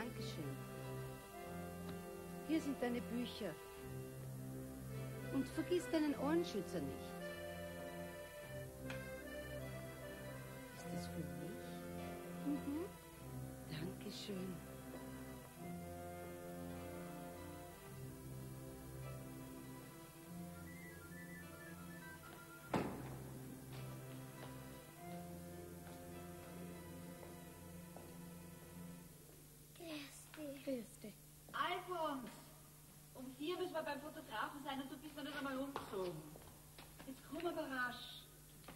Dankeschön. Hier sind deine Bücher. Und vergiss deinen Ohrenschützer nicht. Ist das für mich? Mhm. Dankeschön. Grüß dich. Alfons, um 4 müssen wir beim Fotografen sein und du bist noch nicht einmal umgezogen. Jetzt komm aber rasch.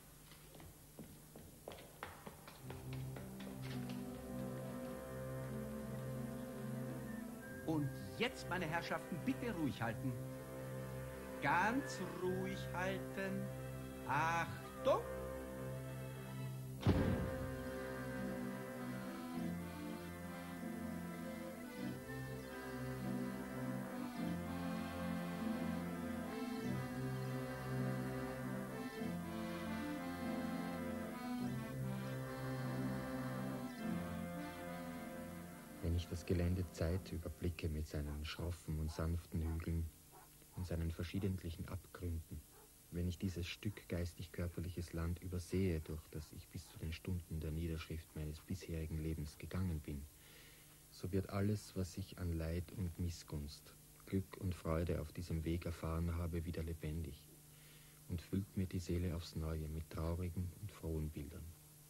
Und jetzt, meine Herrschaften, bitte ruhig halten. Ganz ruhig halten. Achtung! Wenn ich das Gelände Zeit überblicke mit seinen schroffen und sanften Hügeln und seinen verschiedentlichen Abgründen, wenn ich dieses Stück geistig-körperliches Land übersehe, durch das ich bis zu den Stunden der Niederschrift meines bisherigen Lebens gegangen bin, so wird alles, was ich an Leid und Missgunst, Glück und Freude auf diesem Weg erfahren habe, wieder lebendig und füllt mir die Seele aufs Neue mit traurigen und frohen Bildern.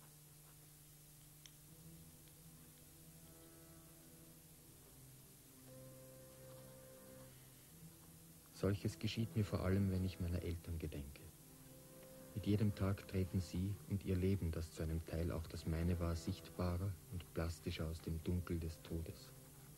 Solches geschieht mir vor allem, wenn ich meiner Eltern gedenke. Mit jedem Tag treten sie und ihr Leben, das zu einem Teil auch das meine war, sichtbarer und plastischer aus dem Dunkel des Todes.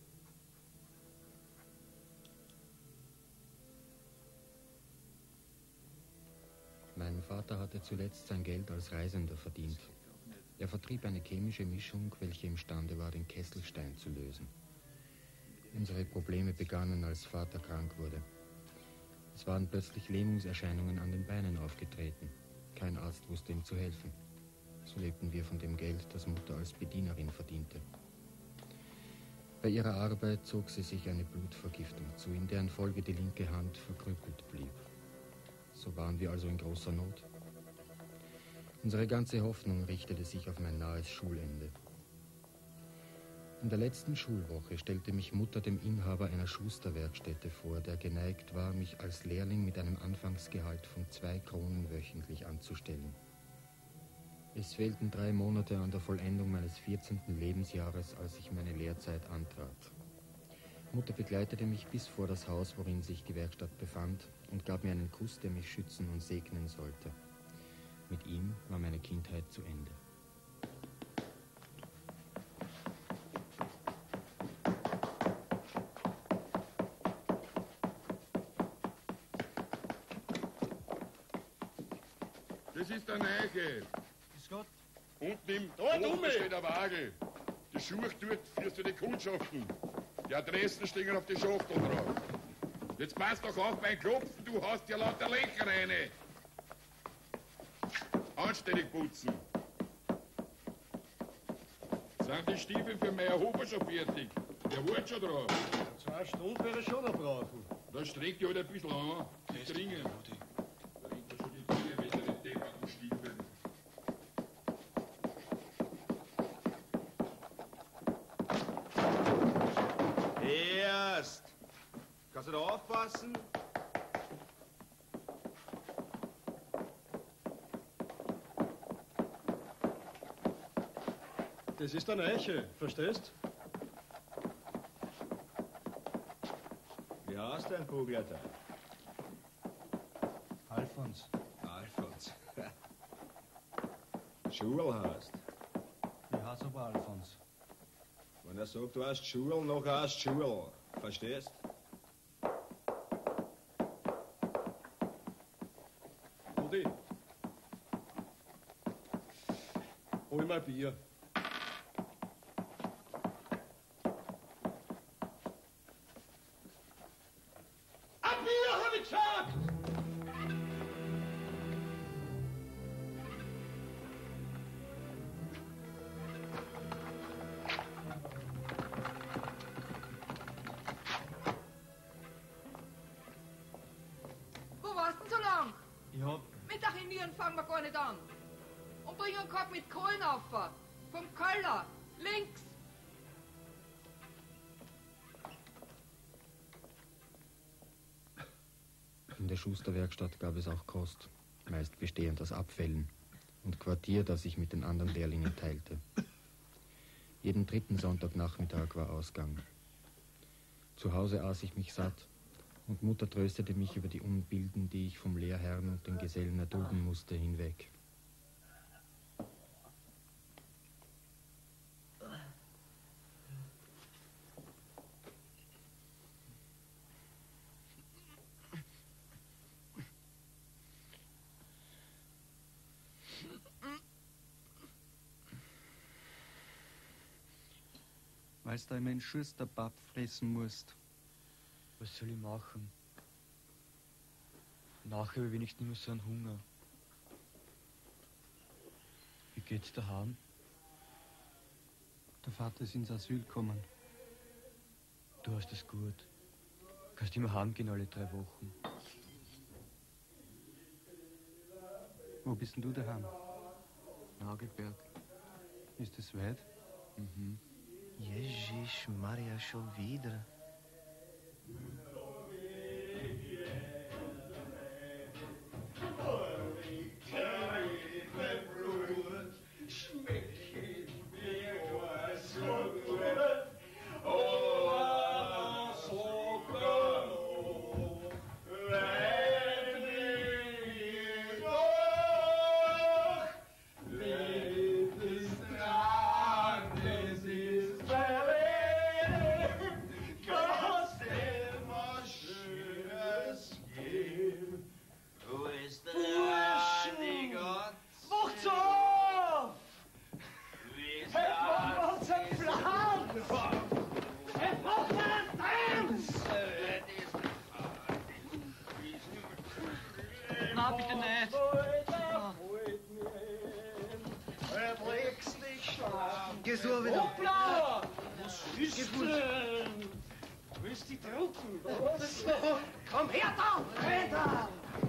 Mein Vater hatte zuletzt sein Geld als Reisender verdient. Er vertrieb eine chemische Mischung, welche imstande war, den Kesselstein zu lösen. Unsere Probleme begannen, als Vater krank wurde. Es waren plötzlich Lähmungserscheinungen an den Beinen aufgetreten. Kein Arzt wusste ihm zu helfen. So lebten wir von dem Geld, das Mutter als Bedienerin verdiente. Bei ihrer Arbeit zog sie sich eine Blutvergiftung zu, in deren Folge die linke Hand verkrüppelt blieb. So waren wir also in großer Not. Unsere ganze Hoffnung richtete sich auf mein nahes Schulende. In der letzten Schulwoche stellte mich Mutter dem Inhaber einer Schusterwerkstätte vor, der geneigt war, mich als Lehrling mit einem Anfangsgehalt von 2 Kronen wöchentlich anzustellen. Es fehlten 3 Monate an der Vollendung meines 14. Lebensjahres, als ich meine Lehrzeit antrat. Mutter begleitete mich bis vor das Haus, worin sich die Werkstatt befand, und gab mir einen Kuss, der mich schützen und segnen sollte. Mit ihm war meine Kindheit zu Ende. Das ist der Neiche. Grüß Gott. Unten im Boden steht der Waage. Die Schuhe dort führst du die Kundschaften. Die Adressen stehen auf die Schachtel drauf. Jetzt passt doch auf beim Klopfen, du hast ja lauter Löcher rein. Anständig putzen. Sind die Stiefel für Meier Huber schon fertig? Der wartet schon drauf. 2 Stunden wäre schon noch brauchen. Da streckt die halt ein bisschen an. Die dringen. Da hängt ja schon die Tür mit den depperten Stiefeln. Erst! Kannst du da aufpassen? Das ist der Neiche, verstehst? Wie heißt dein Bugleiter? Alfons. Alfons. Schul heißt. Ich heiße aber Alfons. Wenn er sagt, du hast Schul, noch hast Schul. Verstehst? Rudi. Hol mal Bier. Ein Bier, hab ich gesagt! Spazieren fangen wir gar nicht an. Und bring einen Korb mit Kohlen auf. Vom Keller. Links. In der Schusterwerkstatt gab es auch Kost, meist bestehend aus Abfällen, und Quartier, das ich mit den anderen Lehrlingen teilte. Jeden dritten Sonntagnachmittag war Ausgang. Zu Hause aß ich mich satt, und Mutter tröstete mich über die Unbilden, die ich vom Lehrherrn und den Gesellen erdulden musste, hinweg. Weil du immer in Schusterpapp fressen musst. Was soll ich machen? Nachher habe ich wenigstens nicht mehr so einen Hunger. Wie geht's daheim? Der Vater ist ins Asyl gekommen. Du hast es gut. Kannst immer heimgehen alle 3 Wochen. Wo bist denn du daheim? Nagelberg. Ist es weit? Mhm. Jesus Maria, schon wieder. Na, bitte nicht. Geh so wieder. Hoppla! Was ist denn? Willst du die drucken? Komm her da! Peter!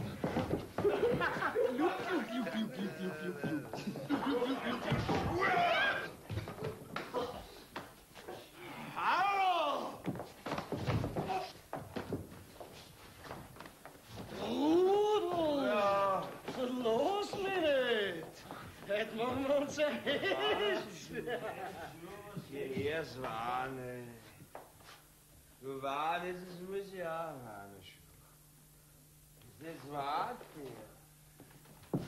Rudel! Ja. Los mich nicht! Heute machen wir uns ein Herz! Hierher, Swane. Du wartest, es muss ja auch haben. Jetzt wart hier.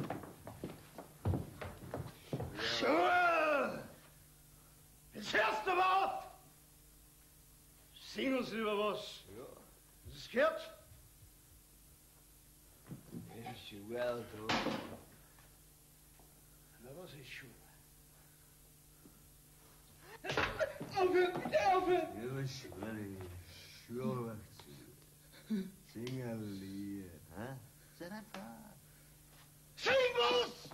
Schuhe! Jetzt hörst du mal auf! Sing uns lieber was. Ja. Hast du es gehört? Ist Schuhe, du. Na, was ist Schuhe? Aufhören, bitte aufhören! Ja, was Schuhe macht zu. Sing ein Lied, hä? Sei einfach. Sing was!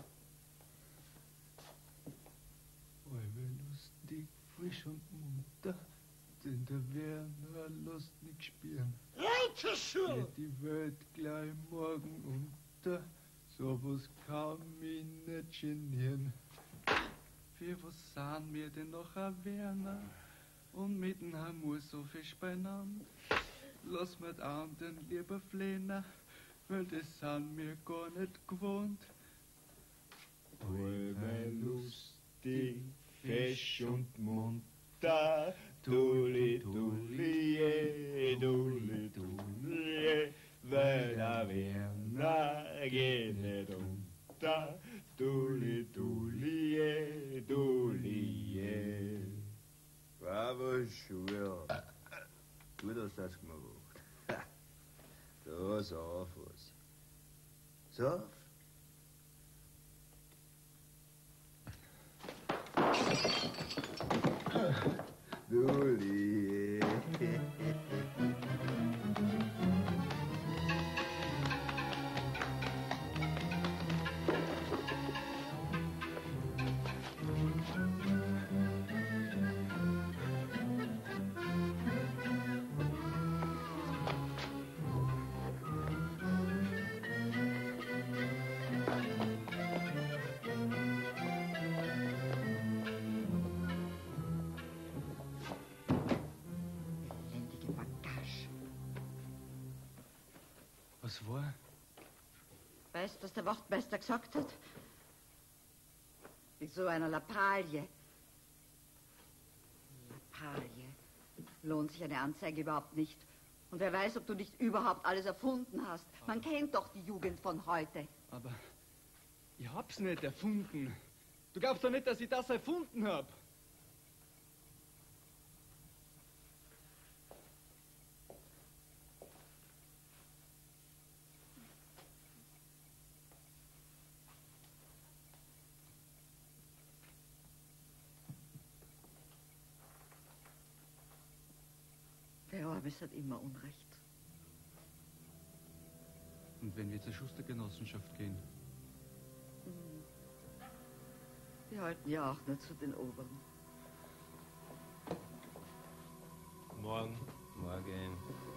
Allweil lustig, frisch und munter, denn der Werner lässt nicht spüren. Lauter Schuhe! Geht die Welt gleich morgen unter, sowas kann mich nicht genieren. Für was sind wir denn noch ein Werner? Und mitten haben wir so fisch beieinander. Lass mir die anderen lieber flehnen, weil das sind wir gar nicht gewohnt. Allweil lustig, fesch und munter, dulli, dulli, dulli, dulli, weil der Werner geht nicht unter, dulli, dulli, dulli. Bravo, Schuhe. Gut hast du das gemacht. Da, sauf was. Sauf? Dulli. weißt, was der Wachtmeister gesagt hat? Mit so einer Lappalie. Lappalie. Lohnt sich eine Anzeige überhaupt nicht. Und wer weiß, ob du nicht überhaupt alles erfunden hast. Man kennt doch die Jugend von heute. Aber ich hab's nicht erfunden. Du glaubst doch nicht, dass ich das erfunden hab. Der Orbis hat immer Unrecht. Und wenn wir zur Schustergenossenschaft gehen? Die halten ja auch nur zu den Oberen. Morgen. Morgen.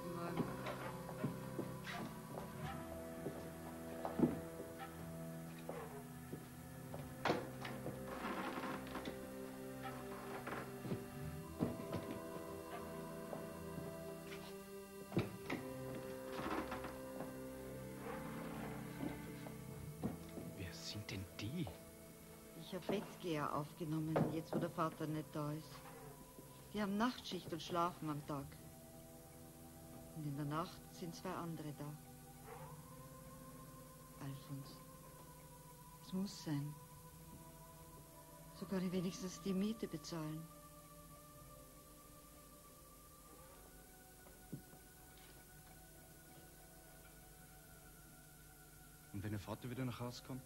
Wer sind denn die? Ich habe Bettgeher aufgenommen, jetzt wo der Vater nicht da ist. Die haben Nachtschicht und schlafen am Tag. Und in der Nacht sind 2 andere da. Alfons. Es muss sein. So kann ich wenigstens die Miete bezahlen. Und wenn der Vater wieder nach Hause kommt?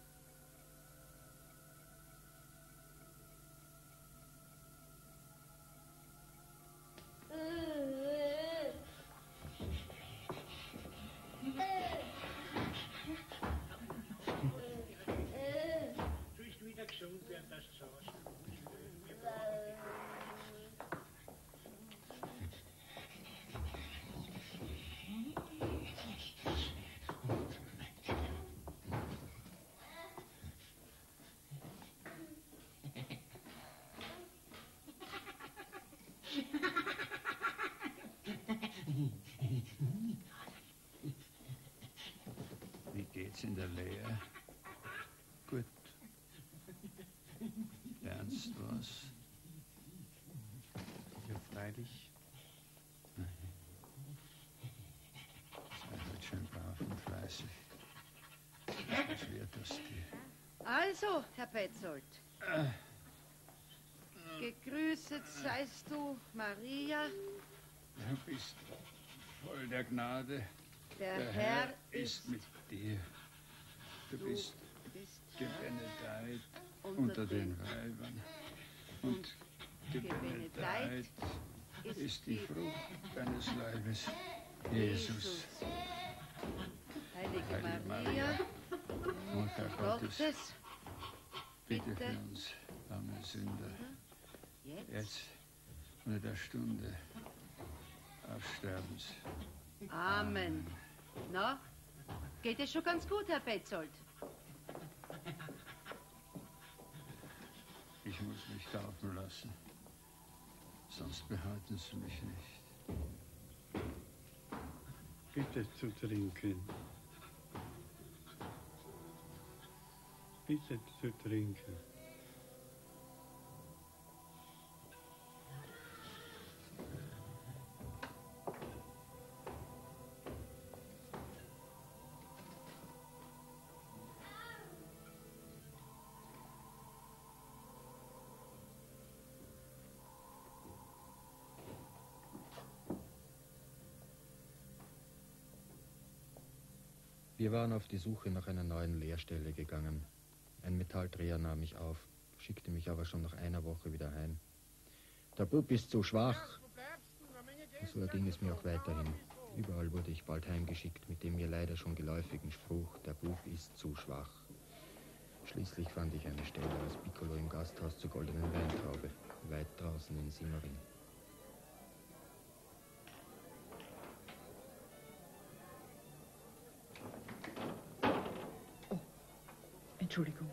Wie geht's in der Lehre? Gut. Lernst was? Ja, freilich. Sei halt schön brav und fleißig. Was wird aus dir? Also, Herr Petzold. Gegrüßet seist du, Maria. Du bist voll der Gnade. Der Herr ist mit dir. Du bist gebenedeit unter den Weibern. Und gebenedeit ist die Frucht deines Leibes, Jesus. Heilige Maria, Mutter Gottes, bitte bitte für uns arme Sünder, jetzt und in der Stunde Absterbens. Amen. Na, geht es schon ganz gut, Herr Petzold? Ich muss mich taufen lassen, sonst behalten sie mich nicht. Bitte zu trinken. Bitte zu trinken. Wir waren auf die Suche nach einer neuen Lehrstelle gegangen. Ein Metalldreher nahm mich auf, schickte mich aber schon nach einer Woche wieder heim. Der Bub ist zu schwach. Und so erging es mir auch weiterhin. Überall wurde ich bald heimgeschickt mit dem mir leider schon geläufigen Spruch, der Bub ist zu schwach. Schließlich fand ich eine Stelle als Piccolo im Gasthaus zur Goldenen Weintraube, weit draußen in Simmering. Entschuldigung.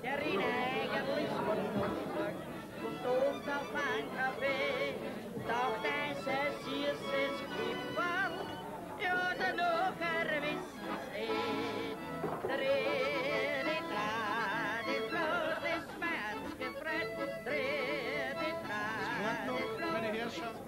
der in eigentlich Mundstück und oft auf ein Kaffee. Doch das ist süßes Kipferl, ja, der Nucker wisst es eh. Dreh die Draht, die bloß das Schmerz gefreut. Dreh die Draht, die bloß meine Herrschaft.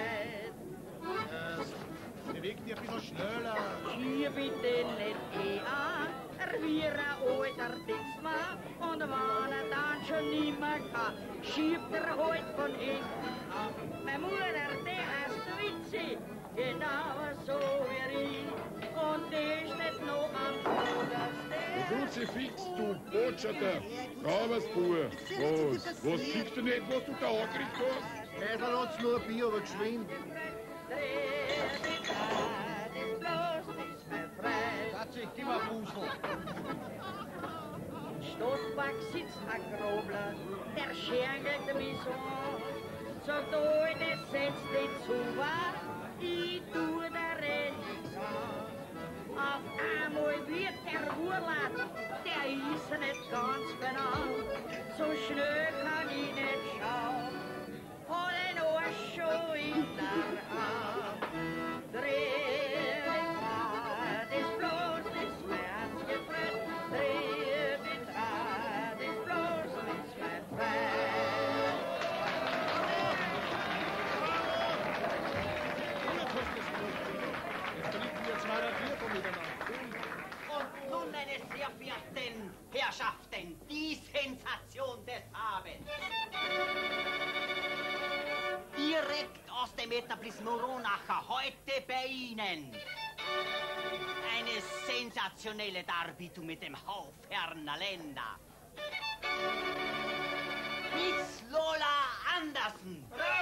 Bewegt dich ein bisschen schneller. Schieb bitte nicht an, wie ein alter Dixmann. Und wenn dann schon nimmer kann, schiebt halt von hinten an. Meine Mutter, die heißt Witzi, genau so wie ich. Und die steht noch am Vordersten. Kruzifix, du Botschafter, Raubersbauer. Was siehst du nicht, was du da angekriegt hast? Käfer hat's nur ein Bier, aber geschwind. Tatsächlich, gib mal Fußl. Im Stoßback sitzt ein Grobler, der schergelt mich so an. Sagt, oh, das setzt dich zu weit, ich tu der Rest an. Auf einmal wird der Urlaub, der ist nicht ganz genau. So schnell kann ich nicht schauen, hat den Arsch schon in der Hand. Dreh die Draht, ist bloß das Schmerz gefreut. Dreh die Draht, ist bloß das Schmerz Und nun, meine sehr verehrten Herrschaften, die Sensation des Abends. Direkt aus dem Etablissement Ronacher, heute bei Ihnen. Eine sensationelle Darbietung mit dem Haufherrn Länder. Miss Lola Andersen.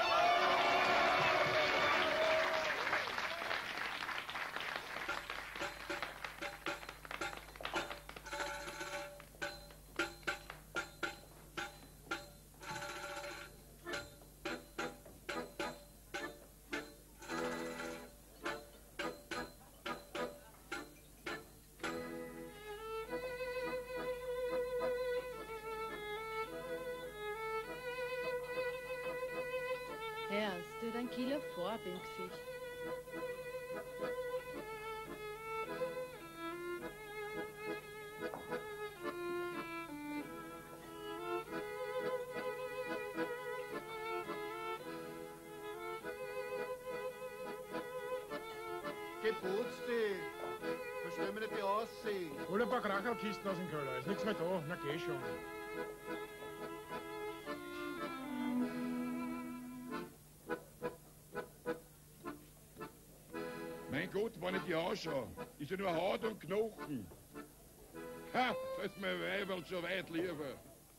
Herr, hast du ein Kilo Farbe im Gesicht? Geputzt dich. Verstell mir nicht die Aussicht. Hol ein paar Kracherkisten aus dem Keller. Ist nichts mehr da. Na geh schon. Mein Gott, wenn ich die anschaue, ist ja nur Haut und Knochen. Ha, da ist mein Weiberl schon weit lieber.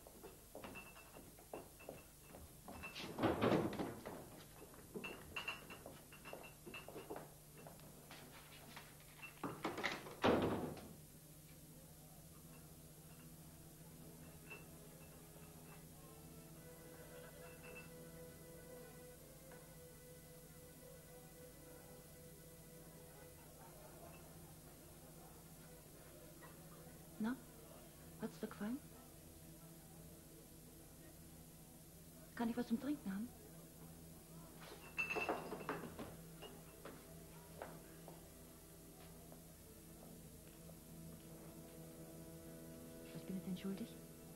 Na, hat's dir gefallen? Kann ich was zum Trinken haben? Was bin ich denn schuldig?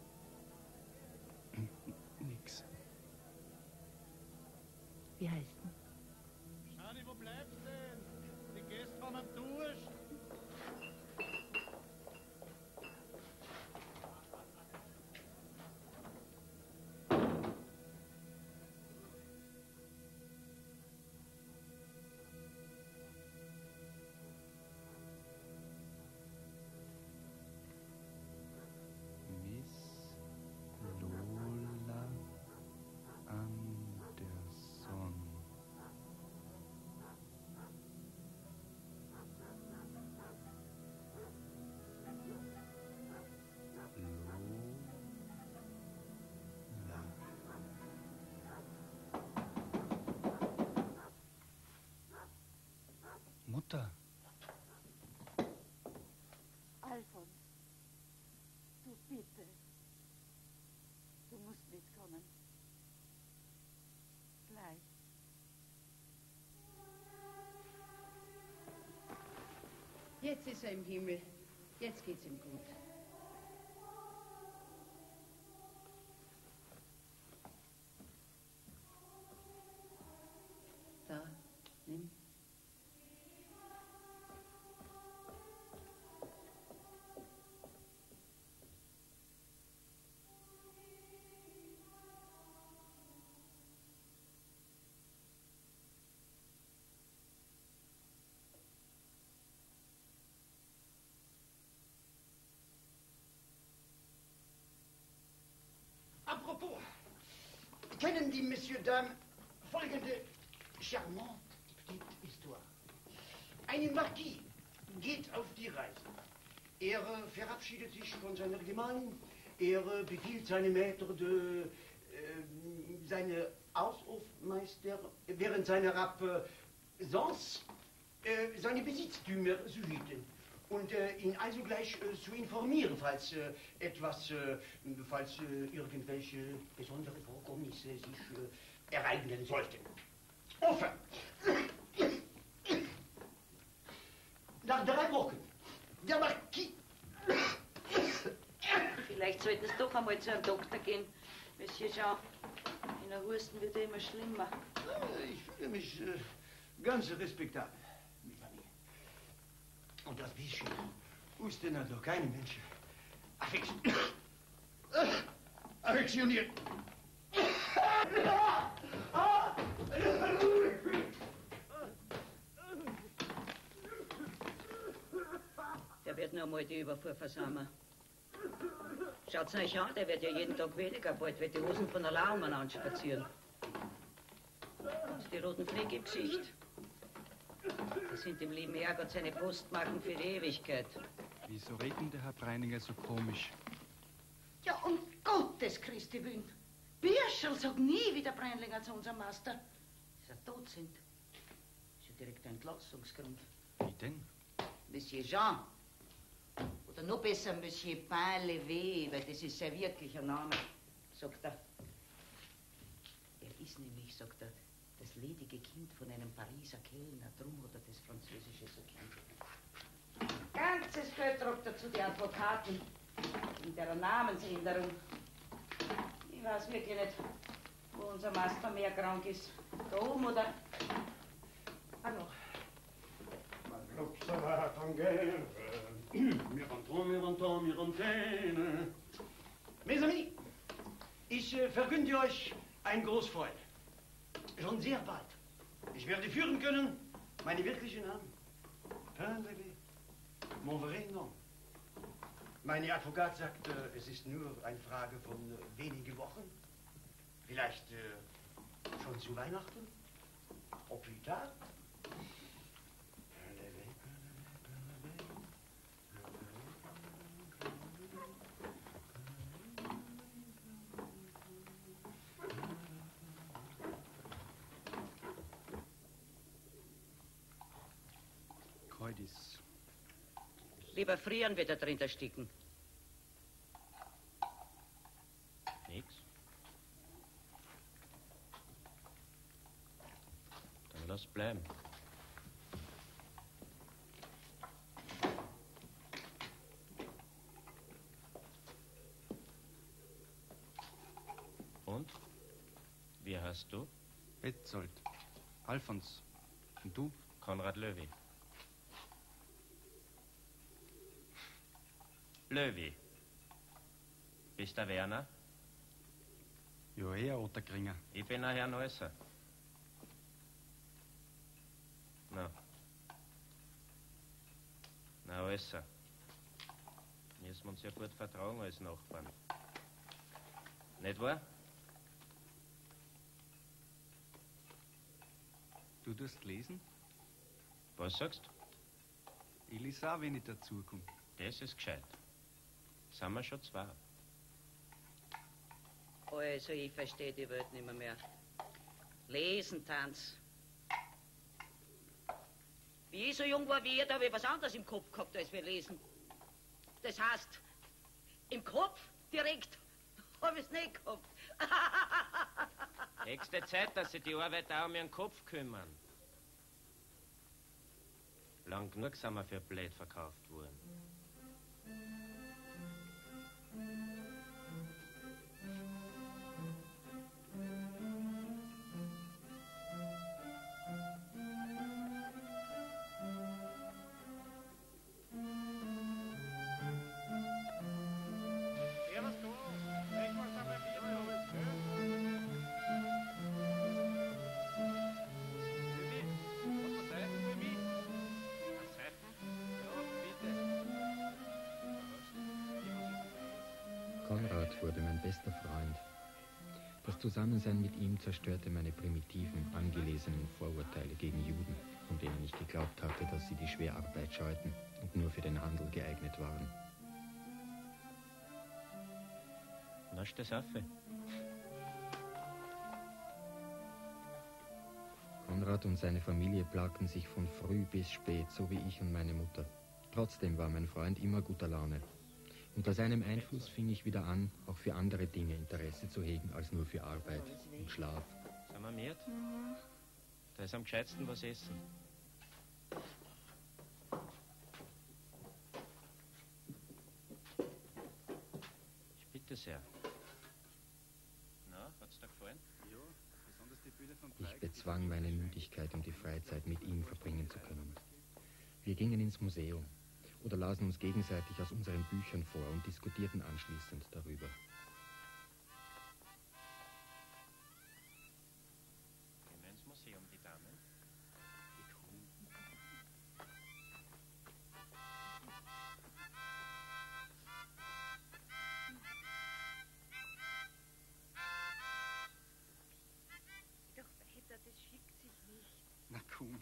Nix. Wie heißt denn? Schadi, wo bleibst denn? Die Gäste waren am Durst. Miss Lola Anderson. Mutter. Alfons, du bitte, Du musst mitkommen. Gleich. Jetzt ist er im Himmel. Jetzt geht's ihm gut. Da, nimm. Apropos, kennen die Messieurs Dames folgende charmante petite Histoire. Ein Marquis geht auf die Reise. Er verabschiedet sich von seiner Gemahlin. Er befiehlt seinem Maître seine Aushofmeister während seiner Absence seine Besitztümer zu hüten und ihn also gleich zu informieren, falls irgendwelche besondere Vorkommnisse sich ereignen sollten. Enfin, nach 3 Wochen, der Marquis... Vielleicht sollten Sie doch einmal zu einem Doktor gehen, Monsieur Jean. In der Husten wird er immer schlimmer. Ich fühle mich ganz respektabel, mi Familie. Und das bisschen Husten hat doch keine Menschen affektioniert. Der wird noch mal die Überfuhr versammeln. Schaut's euch an, der wird ja jeden Tag weniger, bald wird die Hosen von allein umeinander spazieren. Und die roten Flecke im Gesicht. Das sind dem lieben Herrgott seine Postmarken für die Ewigkeit. Wieso redet denn der Herr Breininger so komisch? Ja, um Gottes Christi willen. Bürscherl sagt nie wieder Breinlinger zu unserem Meister. Dass sie tot sind. Das ist ja direkt ein Entlassungsgrund. Wie denn? Monsieur Jean. Oder noch besser Monsieur Pain-Levé, weil das ist sein wirklicher Name, sagt er. Er ist nämlich, sagt er, das ledige Kind von einem Pariser Kellner. Drum hat er das Französische so gern. Ganzes Geld tragt er zu den Advokaten in der Namensänderung. Ich weiß wirklich nicht, wo unser Meister mehr krank ist. Da oben oder... Hallo. Ça va tanguer, Mirantone. Mes amis, ich verkünde euch ein Großfreund. Schon sehr bald. Ich werde führen können meine wirklichen Namen. Pain-Levé, mon vrai nom. Mein Advokat sagt, es ist nur eine Frage von wenigen Wochen. Vielleicht schon zu Weihnachten. Au plus tard. Keudis. Lieber frieren, wird er drin ersticken. Nix. Dann lass bleiben. Und? Wie heißt du? Petzold. Alfons. Und du? Konrad Löwy. Löwy. Bist der Werner? Ja, Herr Otterkringer. Ich bin ein Herr Neusser. Na, also. Müssen wir uns ja gut vertragen als Nachbarn. Nicht wahr? Du tust lesen? Was sagst Ich lese auch, wenn ich dazukomme. Das ist gescheit. Sind wir schon 2. Also, ich verstehe die Welt nicht mehr. Lesen, Tanz. Wie ich so jung war wie ihr, da habe ich was anderes im Kopf gehabt, als wir lesen. Das heißt, im Kopf direkt hab ich's nicht gehabt. Nächste Zeit, dass sich die Arbeiter um ihren Kopf kümmern. Lang genug sind wir für blöd verkauft worden. Konrad wurde mein bester Freund. Das Zusammensein mit ihm zerstörte meine primitiven, angelesenen Vorurteile gegen Juden, von denen ich geglaubt hatte, dass sie die Schwerarbeit scheuten und nur für den Handel geeignet waren. Was ist das Affe? Konrad und seine Familie plagten sich von früh bis spät, so wie ich und meine Mutter. Trotzdem war mein Freund immer guter Laune. Unter seinem Einfluss fing ich wieder an, auch für andere Dinge Interesse zu hegen, als nur für Arbeit und Schlaf. Sind wir miert? Da ist am gescheitsten was essen. Ich bitte sehr. Na, hat's dir gefallen? Ja, besonders die Bilder von Ich bezwang meine Müdigkeit, um die Freizeit mit ihm verbringen zu können. Wir gingen ins Museum oder lasen uns gegenseitig aus unseren Büchern vor und diskutierten anschließend darüber. Gehen wir ins Museum, die Damen? Doch weiter, das schickt sich nicht. Na komm.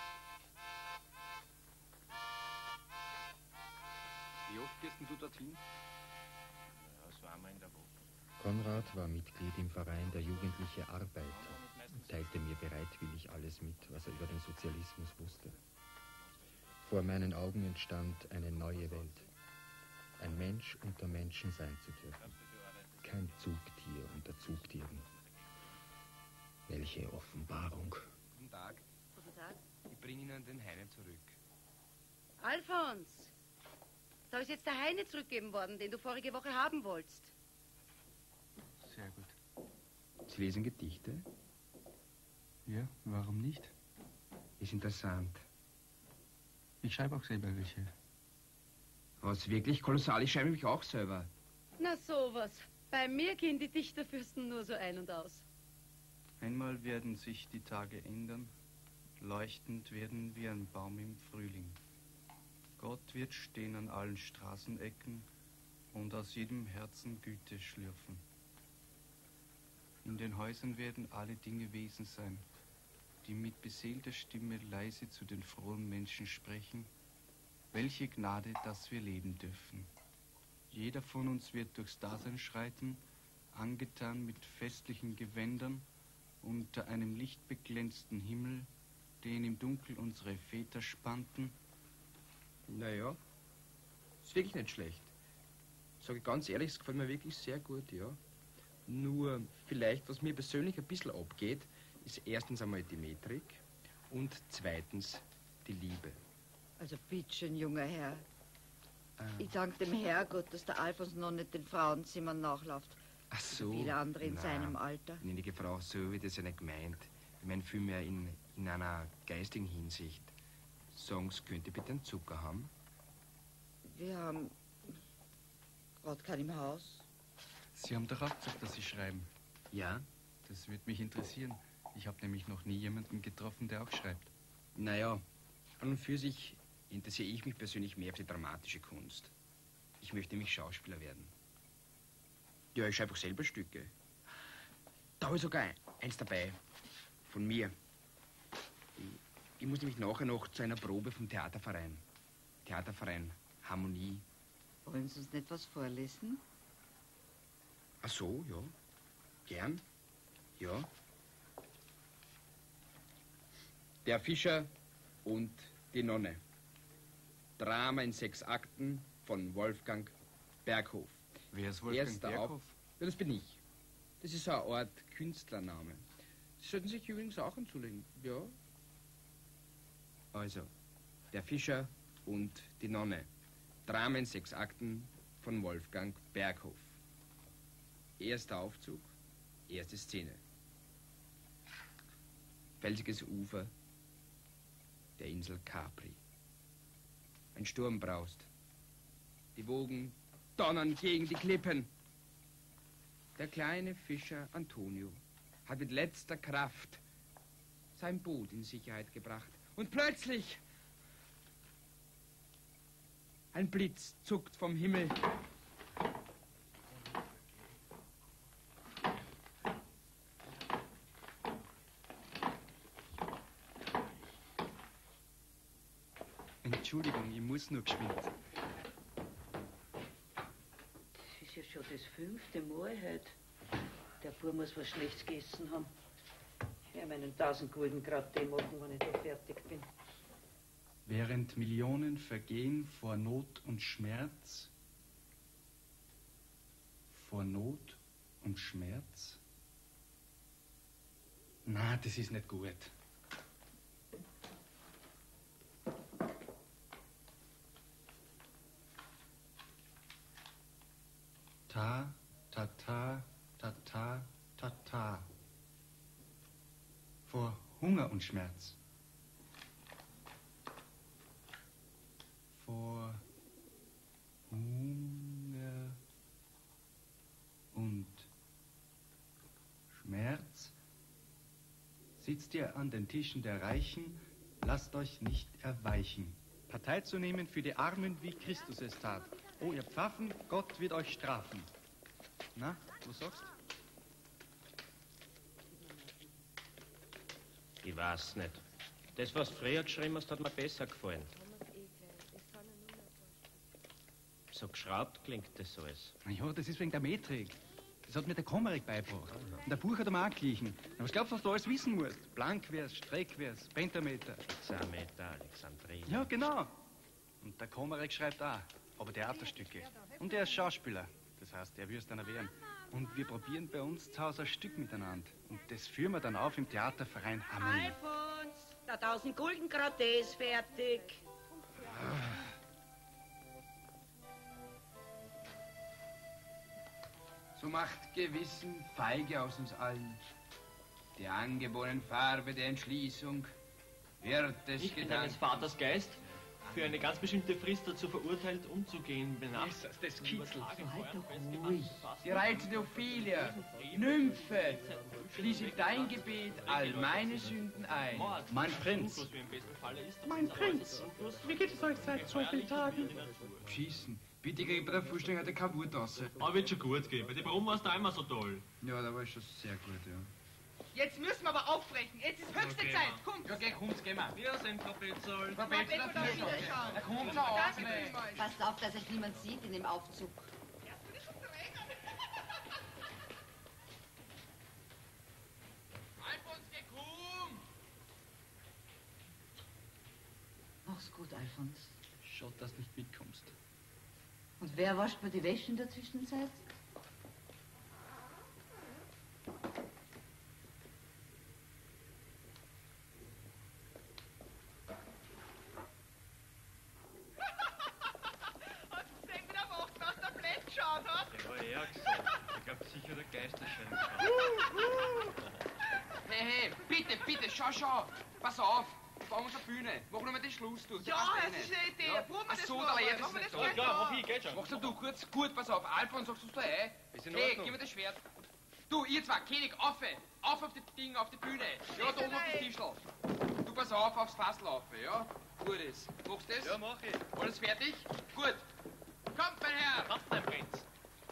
Wie oft gehst denn du dorthin? Ja, so einmal in der Woche. Konrad war Mitglied im Verein der Jugendliche Arbeiter und teilte mir bereitwillig alles mit, was er über den Sozialismus wusste. Vor meinen Augen entstand eine neue Welt. Ein Mensch unter Menschen sein zu dürfen. Kein Zugtier unter Zugtieren. Welche Offenbarung. Guten Tag. Guten Tag. Ich bringe Ihnen den Heine zurück. Alfons, da ist jetzt der Heine zurückgegeben worden, den du vorige Woche haben wolltest. Sehr gut. Sie lesen Gedichte? Ja, warum nicht? Ist interessant. Ich schreibe auch selber welche. Was wirklich kolossal, ich schreibe mich auch selber. Na sowas. Bei mir gehen die Dichterfürsten nur so ein und aus. Einmal werden sich die Tage ändern, leuchtend werden wie ein Baum im Frühling. Gott wird stehen an allen Straßenecken und aus jedem Herzen Güte schlürfen. In den Häusern werden alle Dinge Wesen sein, die mit beseelter Stimme leise zu den frohen Menschen sprechen. Welche Gnade, dass wir leben dürfen. Jeder von uns wird durchs Dasein schreiten, angetan mit festlichen Gewändern, unter einem lichtbeglänzten Himmel, den im Dunkel unsere Väter spannten. Naja, ist wirklich nicht schlecht. Sage ich ganz ehrlich, es gefällt mir wirklich sehr gut, ja. Nur vielleicht, was mir persönlich ein bisschen abgeht, ist erstens einmal die Metrik und zweitens die Liebe. Also bitteschön, junger Herr. Ich danke dem Herrgott, dass der Alfons noch nicht den Frauenzimmern nachläuft. Ach so. Wie viele andere in seinem Alter. Gnädige Frau, so wie das ja nicht gemeint. Ich meine vielmehr in einer geistigen Hinsicht. Sagen Sie, könnt ihr bitte einen Zucker haben? Wir haben gerade keinen im Haus. Sie haben doch auch gesagt, dass Sie schreiben. Ja? Das würde mich interessieren. Ich habe nämlich noch nie jemanden getroffen, der auch schreibt. Naja, an und für sich interessiere ich mich persönlich mehr für die dramatische Kunst. Ich möchte nämlich Schauspieler werden. Ja, ich schreibe auch selber Stücke. Da habe ich sogar eins dabei. Von mir. Ich muss nämlich nachher noch zu einer Probe vom Theaterverein. Theaterverein Harmonie. Wollen Sie uns nicht was vorlesen? Ach so, ja. Gern. Ja. Der Fischer und die Nonne. Drama in 6 Akten von Wolfgang Berghof. Wer ist Wolfgang Erster Berghof? Ja, das bin ich. Das ist so eine Art Künstlername. Sie sollten sich übrigens auch anzulegen, ja. Also, der Fischer und die Nonne. Drama in 6 Akten von Wolfgang Berghof. Erster Aufzug, erste Szene. Felsiges Ufer der Insel Capri. Ein Sturm braust. Die Wogen donnern gegen die Klippen. Der kleine Fischer Antonio hat mit letzter Kraft sein Boot in Sicherheit gebracht. Und plötzlich ein Blitz zuckt vom Himmel. Entschuldigung, ich muss nur geschwind. Das ist ja schon das 5. Mal heute. Der Bub muss was Schlechtes gegessen haben. Ich werde meinen 1000 Gulden gerade Tee machen, wenn ich da fertig bin. Während Millionen vergehen vor Not und Schmerz. Vor Not und Schmerz? Na, das ist nicht gut. Ta, ta, ta, ta, ta, ta, ta. Vor Hunger und Schmerz. Vor Hunger und Schmerz sitzt ihr an den Tischen der Reichen, lasst euch nicht erweichen. Partei zu nehmen für die Armen, wie Christus es tat. Oh, ihr Pfaffen, Gott wird euch strafen. Na, was sagst du? Ich weiß nicht. Das, was du früher geschrieben hast, hat mir besser gefallen. So geschraubt klingt das alles. Na ja, das ist wegen der Metrik. Das hat mir der Komarek beigebracht. Und der Buch hat ihm auch geglichen. Aber was glaubst du, was du alles wissen musst? Blankwers, Streckwers, Pentameter. Hexameter, Alexandrina. Ja, genau. Und der Komarek schreibt auch, aber Theaterstücke. Und er ist Schauspieler. Das heißt, er wird es dann erwehren. Und wir probieren bei uns zu Hause ein Stück miteinander. Und das führen wir dann auf im Theaterverein Harmonie. Alfons, der 1000 Gulden gerade ist fertig. So macht Gewissen feige aus uns allen. Die angeborene Farbe der Entschließung wird es Ich bin getan. deines Vaters Geist, für eine ganz bestimmte Frist dazu verurteilt, umzugehen, benachrichtigt. Das kitzelt. Die reizende Ophelia, Nymphe, schließe dein Gebet all meine Sünden ein. Mein Prinz. Mein Prinz, wie geht es euch seit so vielen Tagen? Schießen. Bitte krieg bei der Vorstellung heute kein Wort raus. Aber wird schon gut gehen. Bei der Proben warst du einmal so toll. Ja, da war ich schon sehr gut, ja. Jetzt müssen wir aber aufbrechen. Jetzt ist höchste Okay, Zeit. Ma. Kommt. Ja, geh, kommt's, geh mal. Wir sind Frau Petzold. Frau Petzold, Frau Petzold, da wiederschauen. Da kommt schon auf, Danke ey. vielmals. Passt auf, dass euch niemand sieht in dem Aufzug. Alfons, geh, komm! Mach's gut, Alfons. Schaut, dass du nicht mitkommst. Und wer wascht mir die Wäsche in der Zwischenzeit? Hast du gesehen, wie der Wachtmeister blöd geschaut hat? Der war eher gesagt. Ich glaube sicher, der Geisterschein. Hey, bitte, bitte, schau. Pass auf. Vor unserer Bühne. Mach nur mal den Schluss, du. Ja, das ist eine Idee. Proben wir das so, mal. da leert es Machen wir nicht das da. gleich mal. geht schon. Machst du kurz, gut, pass auf. Alfons, sagst du da ein? Ist in Hey, Ordnung. gib mir das Schwert. Du, ihr zwei, König, auf die Dinge, auf die Bühne. Ja, da oben auf die Tischl. Du, pass auf, aufs Fass laufen, ja? Gut ist. Machst du das? Ja, mach ich. Alles fertig? Gut. Kommt, mein Herr. Kommt, mein Prinz.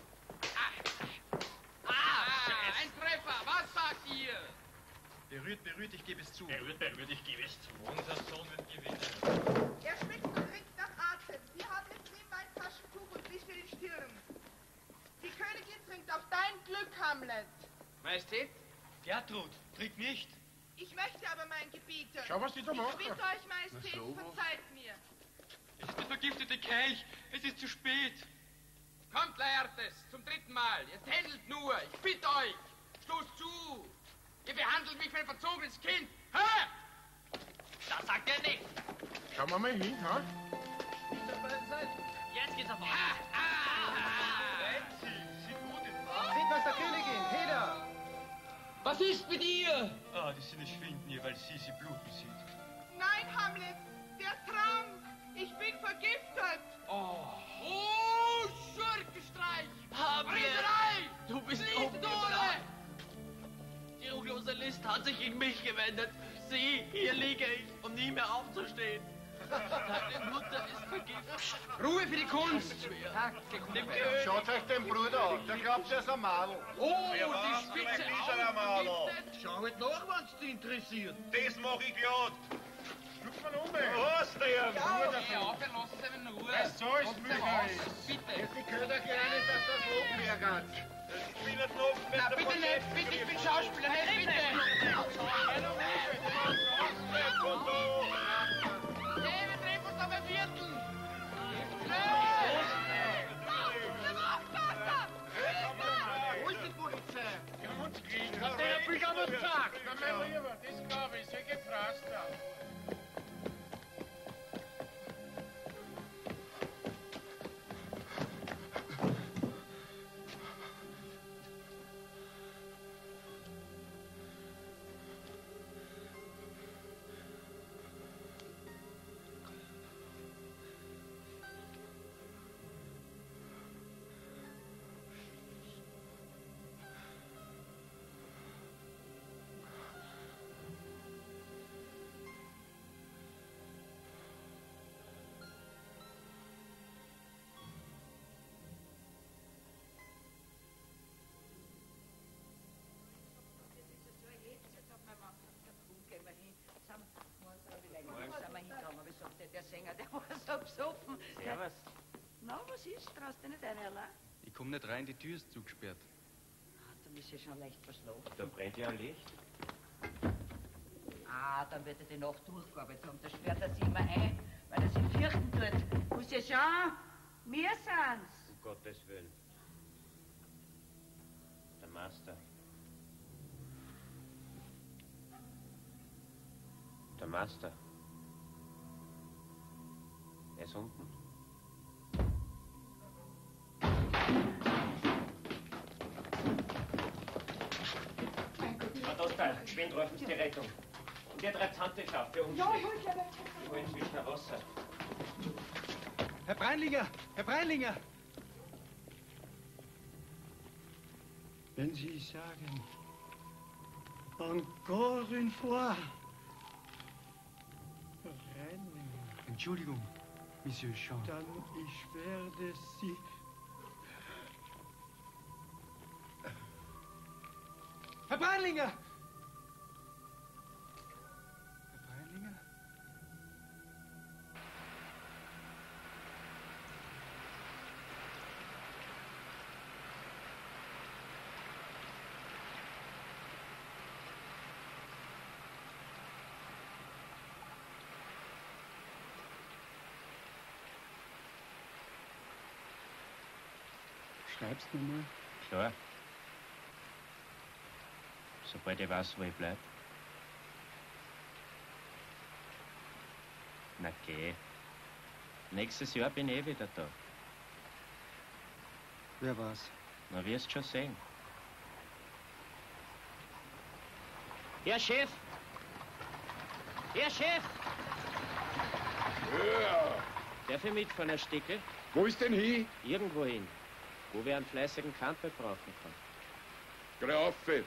Ein Treffer. Was sagt ihr? Berührt, ich gebe es zu. Berührt, ich gebe es zu. Unser Sohn wird gewinnen. Er schmeckt und riecht nach Atem. Wir haben jetzt neben ein Taschentuch und wischt dir die Stirn. Die Königin trinkt auf dein Glück, Hamlet. Majestät? Gertrud, trink nicht. Ich möchte aber mein gebieten. Schau, was die da machen. Ich bitte euch, Majestät, Na, so was. verzeiht mir. Es ist der vergiftete Kelch. Es ist zu spät. Kommt, Laertes, zum 3. Mal. Jetzt händelt nur. Ich bitte euch. Stoßt zu. Ihr behandelt mich wie ein verzogenes Kind. Hä? Das sagt er nicht. Schauen wir mal hin, ha? Jetzt geht's auf euch. Seht, was der Königin, Peter! Was ist mit ihr? Ah, die sind schwinden hier, weil sie bluten sieht. Nein, Hamlet, der ist krank. Ich bin vergiftet. Oh, Schurkenstreich! Hamlet! Frieserei! Du bist Tode! Die ruchlose List hat sich gegen mich gewendet. Sieh, hier liege ich, um nie mehr aufzustehen. Deine Mutter ist vergiftet. Ruhe für die Kunst! Schaut euch den Bruder an, der glaubt, er ist ein Madel. Oh, die Spitze aufgegiftet! Schau halt nach, wenn's dich interessiert. Das mach ich glatt. Schluck mal um, Du hast den. Ja, lass es in Ruhe. Was soll's, Michael? Bitte. Die können ja gerne, dass das Lob hergeht. Ich bin nicht noch Na, bitte nicht, bitte, ich bin Schauspieler, nicht bitte! Hey, wir treffen uns auf ein Viertel! Wo ist die Polizei? Die haben uns gekriegt. Der Bild haben uns gesagt. Na, mein Lieber, das glaube ich. So gefrasst da. Der Sänger, der war so besoffen. Servus. Na, was ist? Traust du nicht ein, allein? Ich komm nicht rein, die Tür ist zugesperrt. Du bist ja schon leicht verschlafen. Da brennt ja ein Licht. Ah, dann wird er die Nacht durchgearbeitet haben. Da sperrt er sich immer ein, weil er sich fürchten tut. Muss ja schauen, wir sind's. Um Gottes Willen. Der Master. Der Master. Er ist unten. Frau Dostal, geschwind rufen Sie die Rettung. Und ihr treibt Handtisch auf für uns. Ja, ich hol inzwischen Wasser. Herr Breinlinger! Herr Breinlinger! Wenn Sie sagen, encore une fois. Entschuldigung, Monsieur Jean. Dann ich werde Sie... Herr Breinlinger! Herr Breinlinger? Schreibst du mal? Klar. Sobald ich weiß, wo ich bleib. Na geh. Nächstes Jahr bin ich wieder da. Wer war's? Na, wirst schon sehen. Herr Chef! Herr Chef! Ja. Darf ich mitfahren, Herr Stickel? Wo ist denn hin? Irgendwo hin, wo wir einen fleißigen Kamper brauchen kann. Grafe.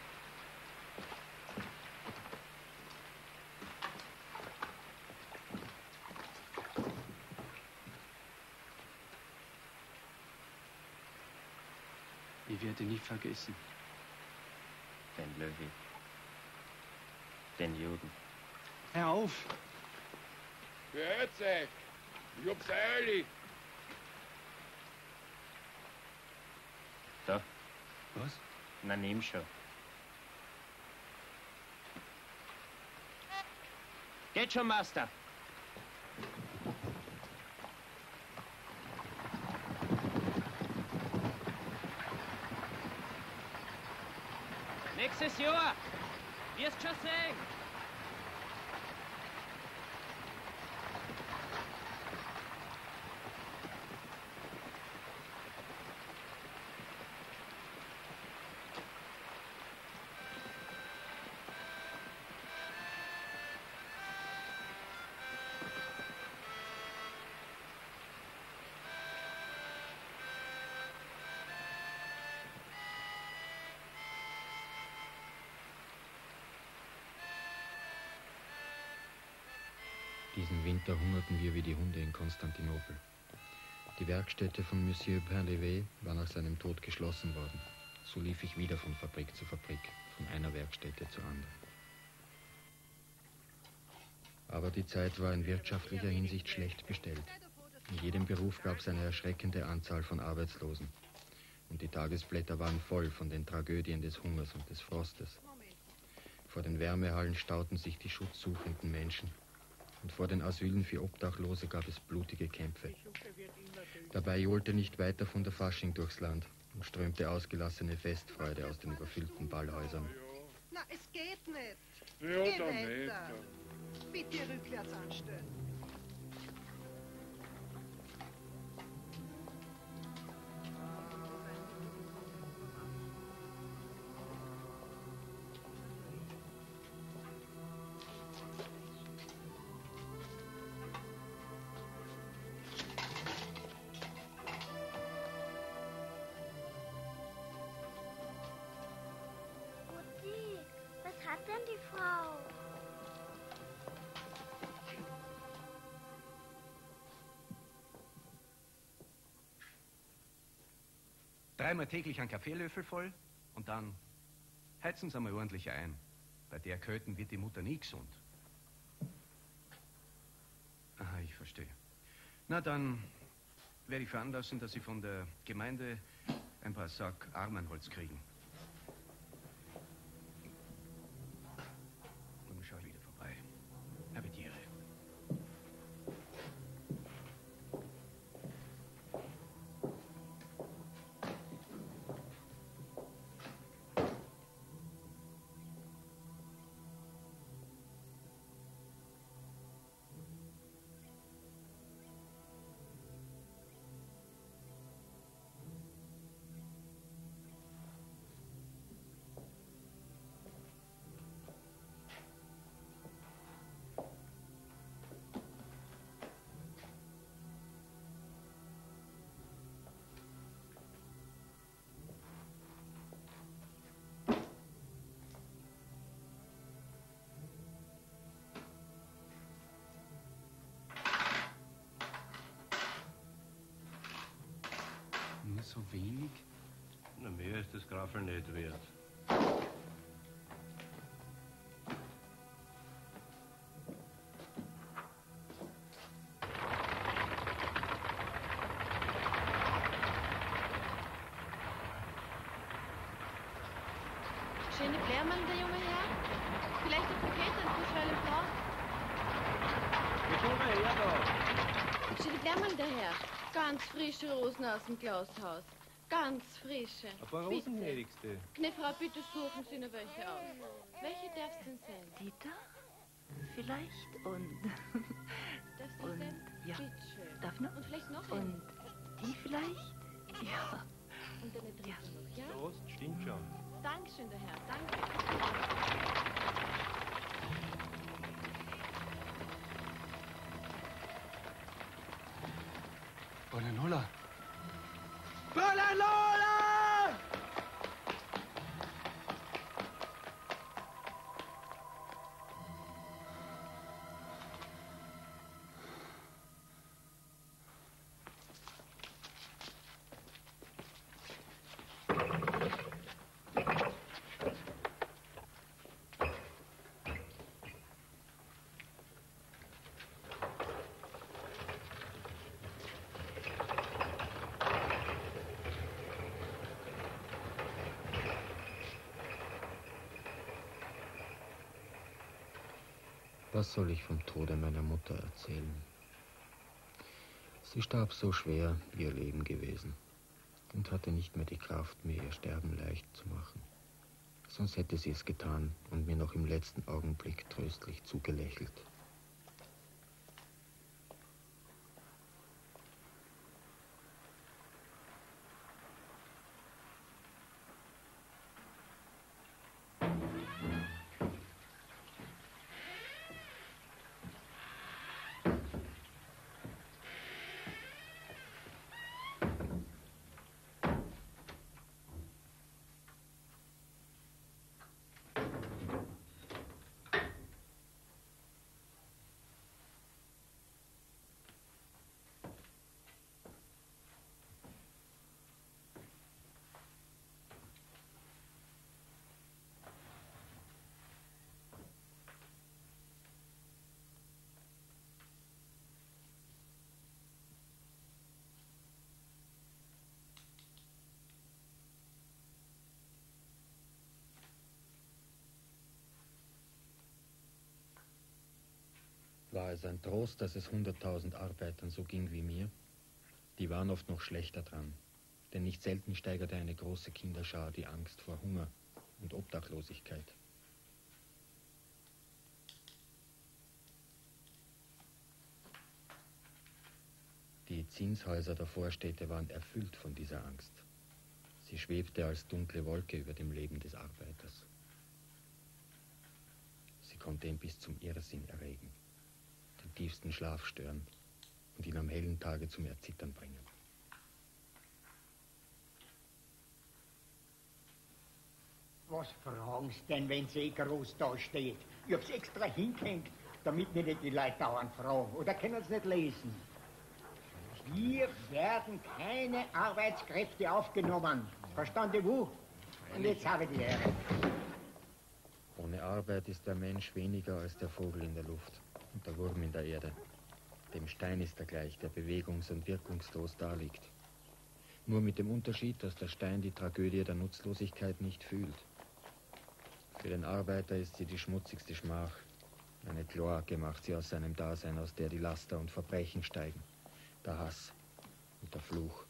Ich werde nie vergessen. Den Löwy. Den Juden. Hör auf! Hört euch. Ich hab's eilig. Da. Was? Na, nimm schon. Geht schon, Master. Nächstes Jahr. Wirst schon sehen. Diesen Winter hungerten wir wie die Hunde in Konstantinopel. Die Werkstätte von Monsieur Painlevé war nach seinem Tod geschlossen worden. So lief ich wieder von Fabrik zu Fabrik, von einer Werkstätte zur anderen. Aber die Zeit war in wirtschaftlicher Hinsicht schlecht bestellt. In jedem Beruf gab es eine erschreckende Anzahl von Arbeitslosen. Und die Tagesblätter waren voll von den Tragödien des Hungers und des Frostes. Vor den Wärmehallen stauten sich die schutzsuchenden Menschen. Und vor den Asylen für Obdachlose gab es blutige Kämpfe. Dabei johlte nicht weiter von der Fasching durchs Land und strömte ausgelassene Festfreude aus den überfüllten Ballhäusern. Na, es geht nicht. Ja, Geh dann weiter. Bitte rückwärts anstellen. Was hat denn die Frau? Dreimal täglich einen Kaffeelöffel voll und dann heizen Sie mal ordentlich ein. Bei der Kälte wird die Mutter nie gesund. Aha, ich verstehe. Na, dann werde ich veranlassen, dass Sie von der Gemeinde ein paar Sack Armenholz kriegen. Und dann schaue ich wieder vorbei. Appetiere. Nur so wenig? Na, mehr ist das Graffel nicht wert. Schöne Blährmann, der junge Herr. Vielleicht ein Paket an Frau Schweile Frau. Wie kommen wir her da? Schöne Blährmann, der Herr. Ganz frische Rosen aus dem Klaushaus. Ganz frische. Ein paar Rosen, gnädigste. Gnäfrau, bitte suchen Sie noch welche aus. Welche darf es denn sein? Dieter? Vielleicht und... Darf sie und, sein? ja. Bitteschön. Darf noch? Und vielleicht noch Und eine. die vielleicht? Ja. Und eine dritte noch, ja? Der Ost stimmt schon. Dankeschön, der Herr. Danke. Fräulein Lola! Fräulein Lola! Was soll ich vom Tode meiner Mutter erzählen? Sie starb so schwer wie ihr Leben gewesen und hatte nicht mehr die Kraft, mir ihr Sterben leicht zu machen. Sonst hätte sie es getan und mir noch im letzten Augenblick tröstlich zugelächelt. War es ein Trost, dass es 100.000 Arbeitern so ging wie mir? Die waren oft noch schlechter dran, denn nicht selten steigerte eine große Kinderschar die Angst vor Hunger und Obdachlosigkeit. Die Zinshäuser der Vorstädte waren erfüllt von dieser Angst. Sie schwebte als dunkle Wolke über dem Leben des Arbeiters. Sie konnte ihn bis zum Irrsinn erregen, den tiefsten Schlaf stören und ihn am hellen Tage zum Erzittern bringen. Was fragen Sie denn, wenn Sie groß da steht? Ich hab's extra hingehängt, damit mir nicht die Leute dauernd fragen. Oder können Sie nicht lesen? Hier werden keine Arbeitskräfte aufgenommen. Verstanden wo? Und jetzt habe ich die Ehre. Ohne Arbeit ist der Mensch weniger als der Vogel in der Luft und der Wurm in der Erde. Dem Stein ist er gleich, der bewegungs- und wirkungslos daliegt. Nur mit dem Unterschied, dass der Stein die Tragödie der Nutzlosigkeit nicht fühlt. Für den Arbeiter ist sie die schmutzigste Schmach. Eine Kloake macht sie aus seinem Dasein, aus der die Laster und Verbrechen steigen. Der Hass und der Fluch.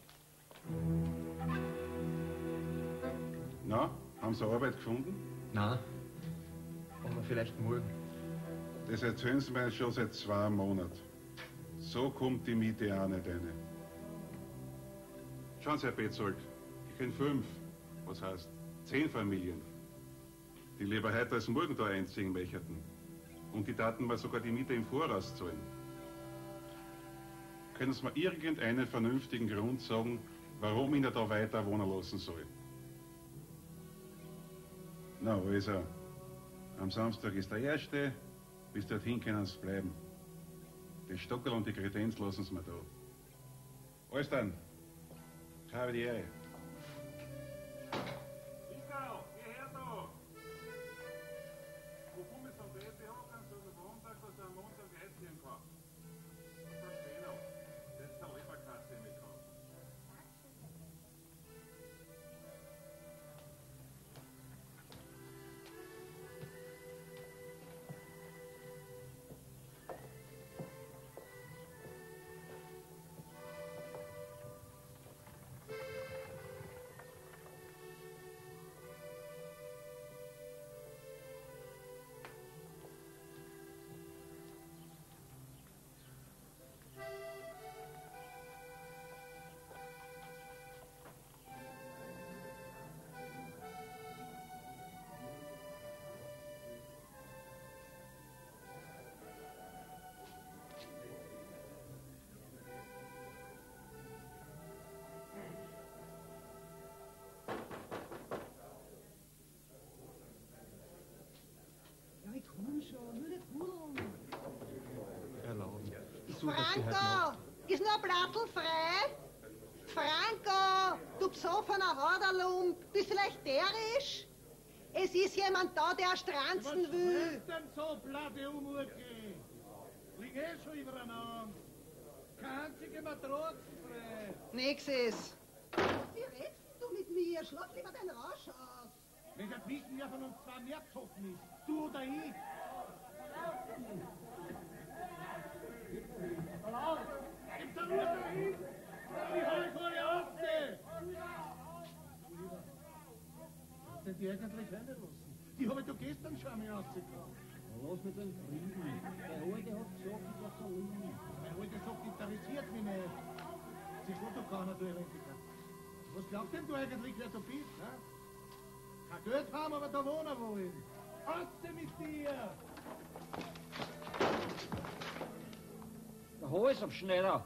Na, haben Sie Arbeit gefunden? Na, aber vielleicht morgen. Das erzählen Sie mir schon seit 2 Monaten. So kommt die Miete auch nicht rein. Schauen Sie, Herr Petzold, ich kenne 5, was heißt 10 Familien, die lieber heute als morgen da einziehen möchten. Und die taten mir sogar die Miete im Voraus zahlen. Können Sie mir irgendeinen vernünftigen Grund sagen, warum ich ihn da weiter wohnen lassen soll? Na, also, am Samstag ist der 1. Bis dorthin können Sie bleiben. Die Stockerl und die Kredenz lassen Sie mir da. Alles dann. Ich habe die Ehre. Michael, hierher da! Wovon ich am Bett habe, kannst du am Montag, dass er am Montag einziehen kann. Das verstehe ich noch. Das ist eine Leberkasse mit drauf. Erlauben. Ich suche Sie halt Franco, ist noch ein Plattel frei? Franco, du besoffener Haderlump, bist vielleicht derisch? Es ist jemand da, der stranzen will. Was denn so, blöde Umurke? Liegen schon übereinander. Keine einzige Matrosen frei. Nix ist. Wie redst du mit mir? Schlag lieber deinen Rausch aus. Ich hab wissen, wer von uns 2 mehr besoffen ist. Du oder ich. Hallo? Gibt's da nur dahin? Ich hol alle auf! die eigentlich reinlassen. Die habe ich da gestern schon einmal rausgekommen. Lass mich den Frieden. Der Alte hat gesagt, ich werde verlieren. Der Alte sagt, interessiert mich nicht. Sie kann doch keiner, du Elektriker. Was glaubt denn du eigentlich, wer du bist, ne? Kein Geld haben, aber da wohnen wollen. Atze mit dir! Der Hals auf schneller.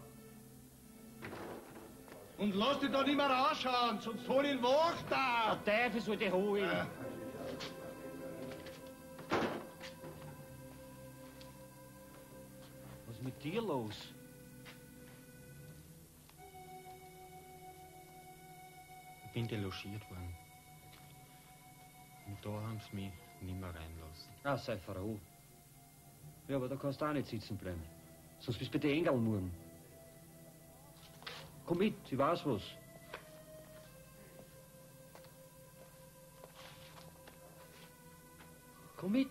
Und lass dich da nicht mehr rausschauen, sonst hol ich den Wächter! Der Teufel soll dich holen. Was ist mit dir los? Ich bin delogiert worden. Und da haben sie mich nicht mehr reinlassen. Ah, sei froh. Ja, aber da kannst du auch nicht sitzen bleiben. Sonst bist du bei den Engeln morgen. Komm mit, ich weiß was. Komm mit.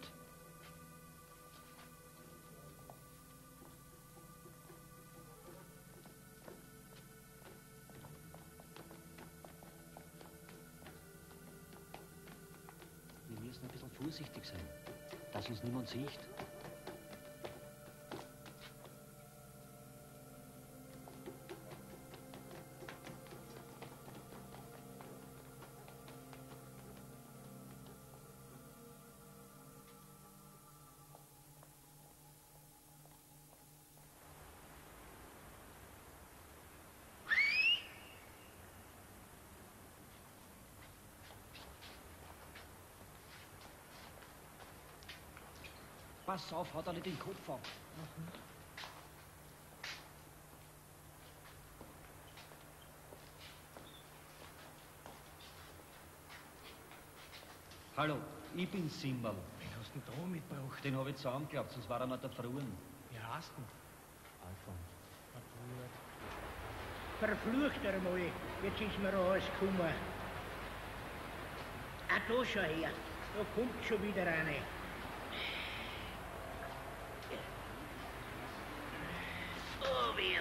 Wir müssen ein bisschen vorsichtig sein, dass uns niemand sieht. Pass auf, hat er nicht den Kopf ab. Hallo, ich bin Simmerl. Wen hast du denn da mitgebracht? Den habe ich zusammengeklappt, sonst war er nicht erfroren. Wie heißt denn? Alfons. Verflucht einmal, jetzt ist mir alles gekommen. Ah, da schau her, da kommt schon wieder eine. Oh, weh.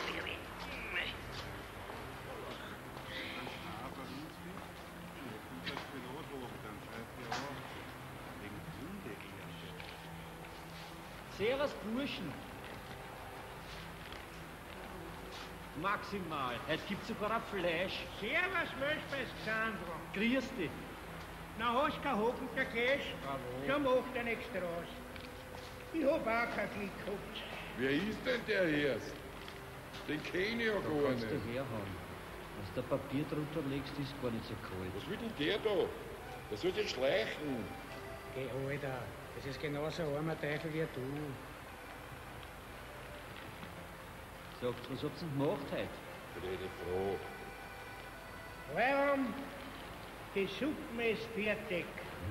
Servus, Burschen. Maximal. Heute gibt's sogar ein Fleisch. Servus, Weltbeiß Xandro. Grüß dich. Na, hast du kein Hocken, der Käse? Bravo. Schon macht er nichts draus. Ich hab auch kein Glück gehabt. Wer ist denn der erst? Den kenne ich ja gar Kannst nicht. du herhaben. Was der Papier drunter legst, ist gar nicht so kalt. Was will denn der da? Der soll sich schleichen. Geh, Alter, das ist genauso ein armer Teufel wie du. Sagt, was habt ihr denn gemacht heute? Rede froh. Warum? Die Suppe ist fertig.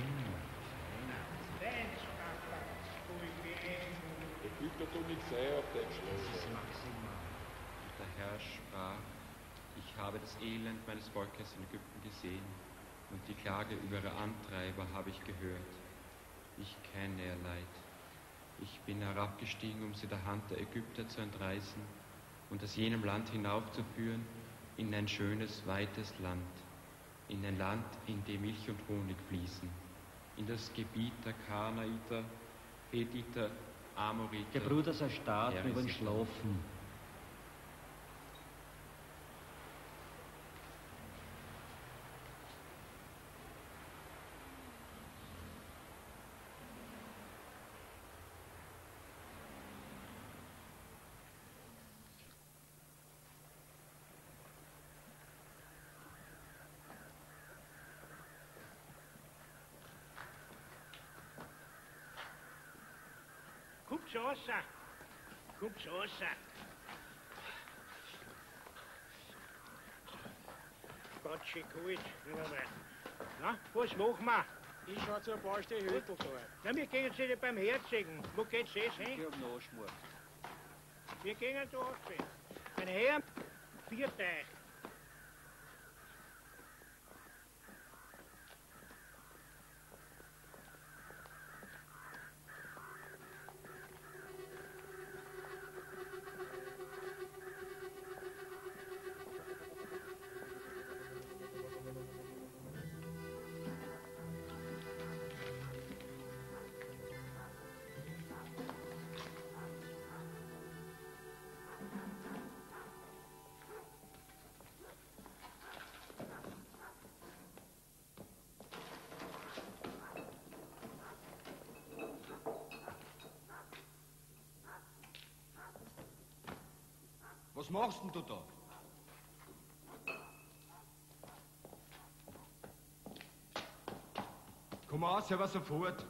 Der fühlt doch nicht sehr auf den Schloss. Und der Herr sprach, ich habe das Elend meines Volkes in Ägypten gesehen und die Klage über ihre Antreiber habe ich gehört. Ich kenne ihr Leid. Ich bin herabgestiegen, um sie der Hand der Ägypter zu entreißen und aus jenem Land hinaufzuführen in ein schönes, weites Land, in ein Land, in dem Milch und Honig fließen, in das Gebiet der Kanaiter, Hethiter, Amoriter. Der Bruder sei stark, wir wollen schlafen. Komm's raus. Komm's raus. Ganz schön kalt. Na, was machen wir? Ich schau zur Baustelle Hüttel. Na, wir gehen jetzt beim Herzigen. Wo geht's jetzt hin? Ich hab einen Anschmort. Wir gehen da raus. Meine Herren, 4 Teich. machst denn du da? Komm raus, aber sofort.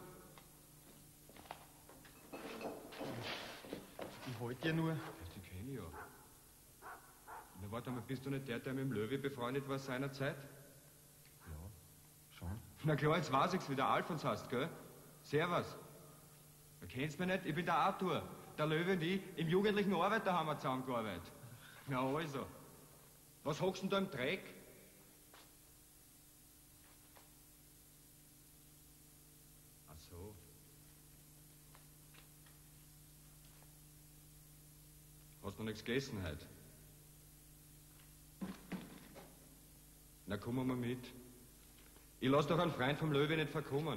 Ich wollte ja nur... Die kenne ich ja. Na, warte mal, bist du nicht der mit dem Löwe befreundet war seinerzeit? Ja, schon. Na klar, jetzt weiß ich's, wie der Alfons heißt, gell? Servus. Du kennst mich nicht? Ich bin der Arthur. Der Löwe und ich, im jugendlichen Arbeiter haben wir zusammengearbeitet. Na also. Was hockst denn da im Dreck? Ach so. Hast noch nichts gegessen heute? Na, komm mal mit. Ich lass doch einen Freund vom Löwe nicht verkommen.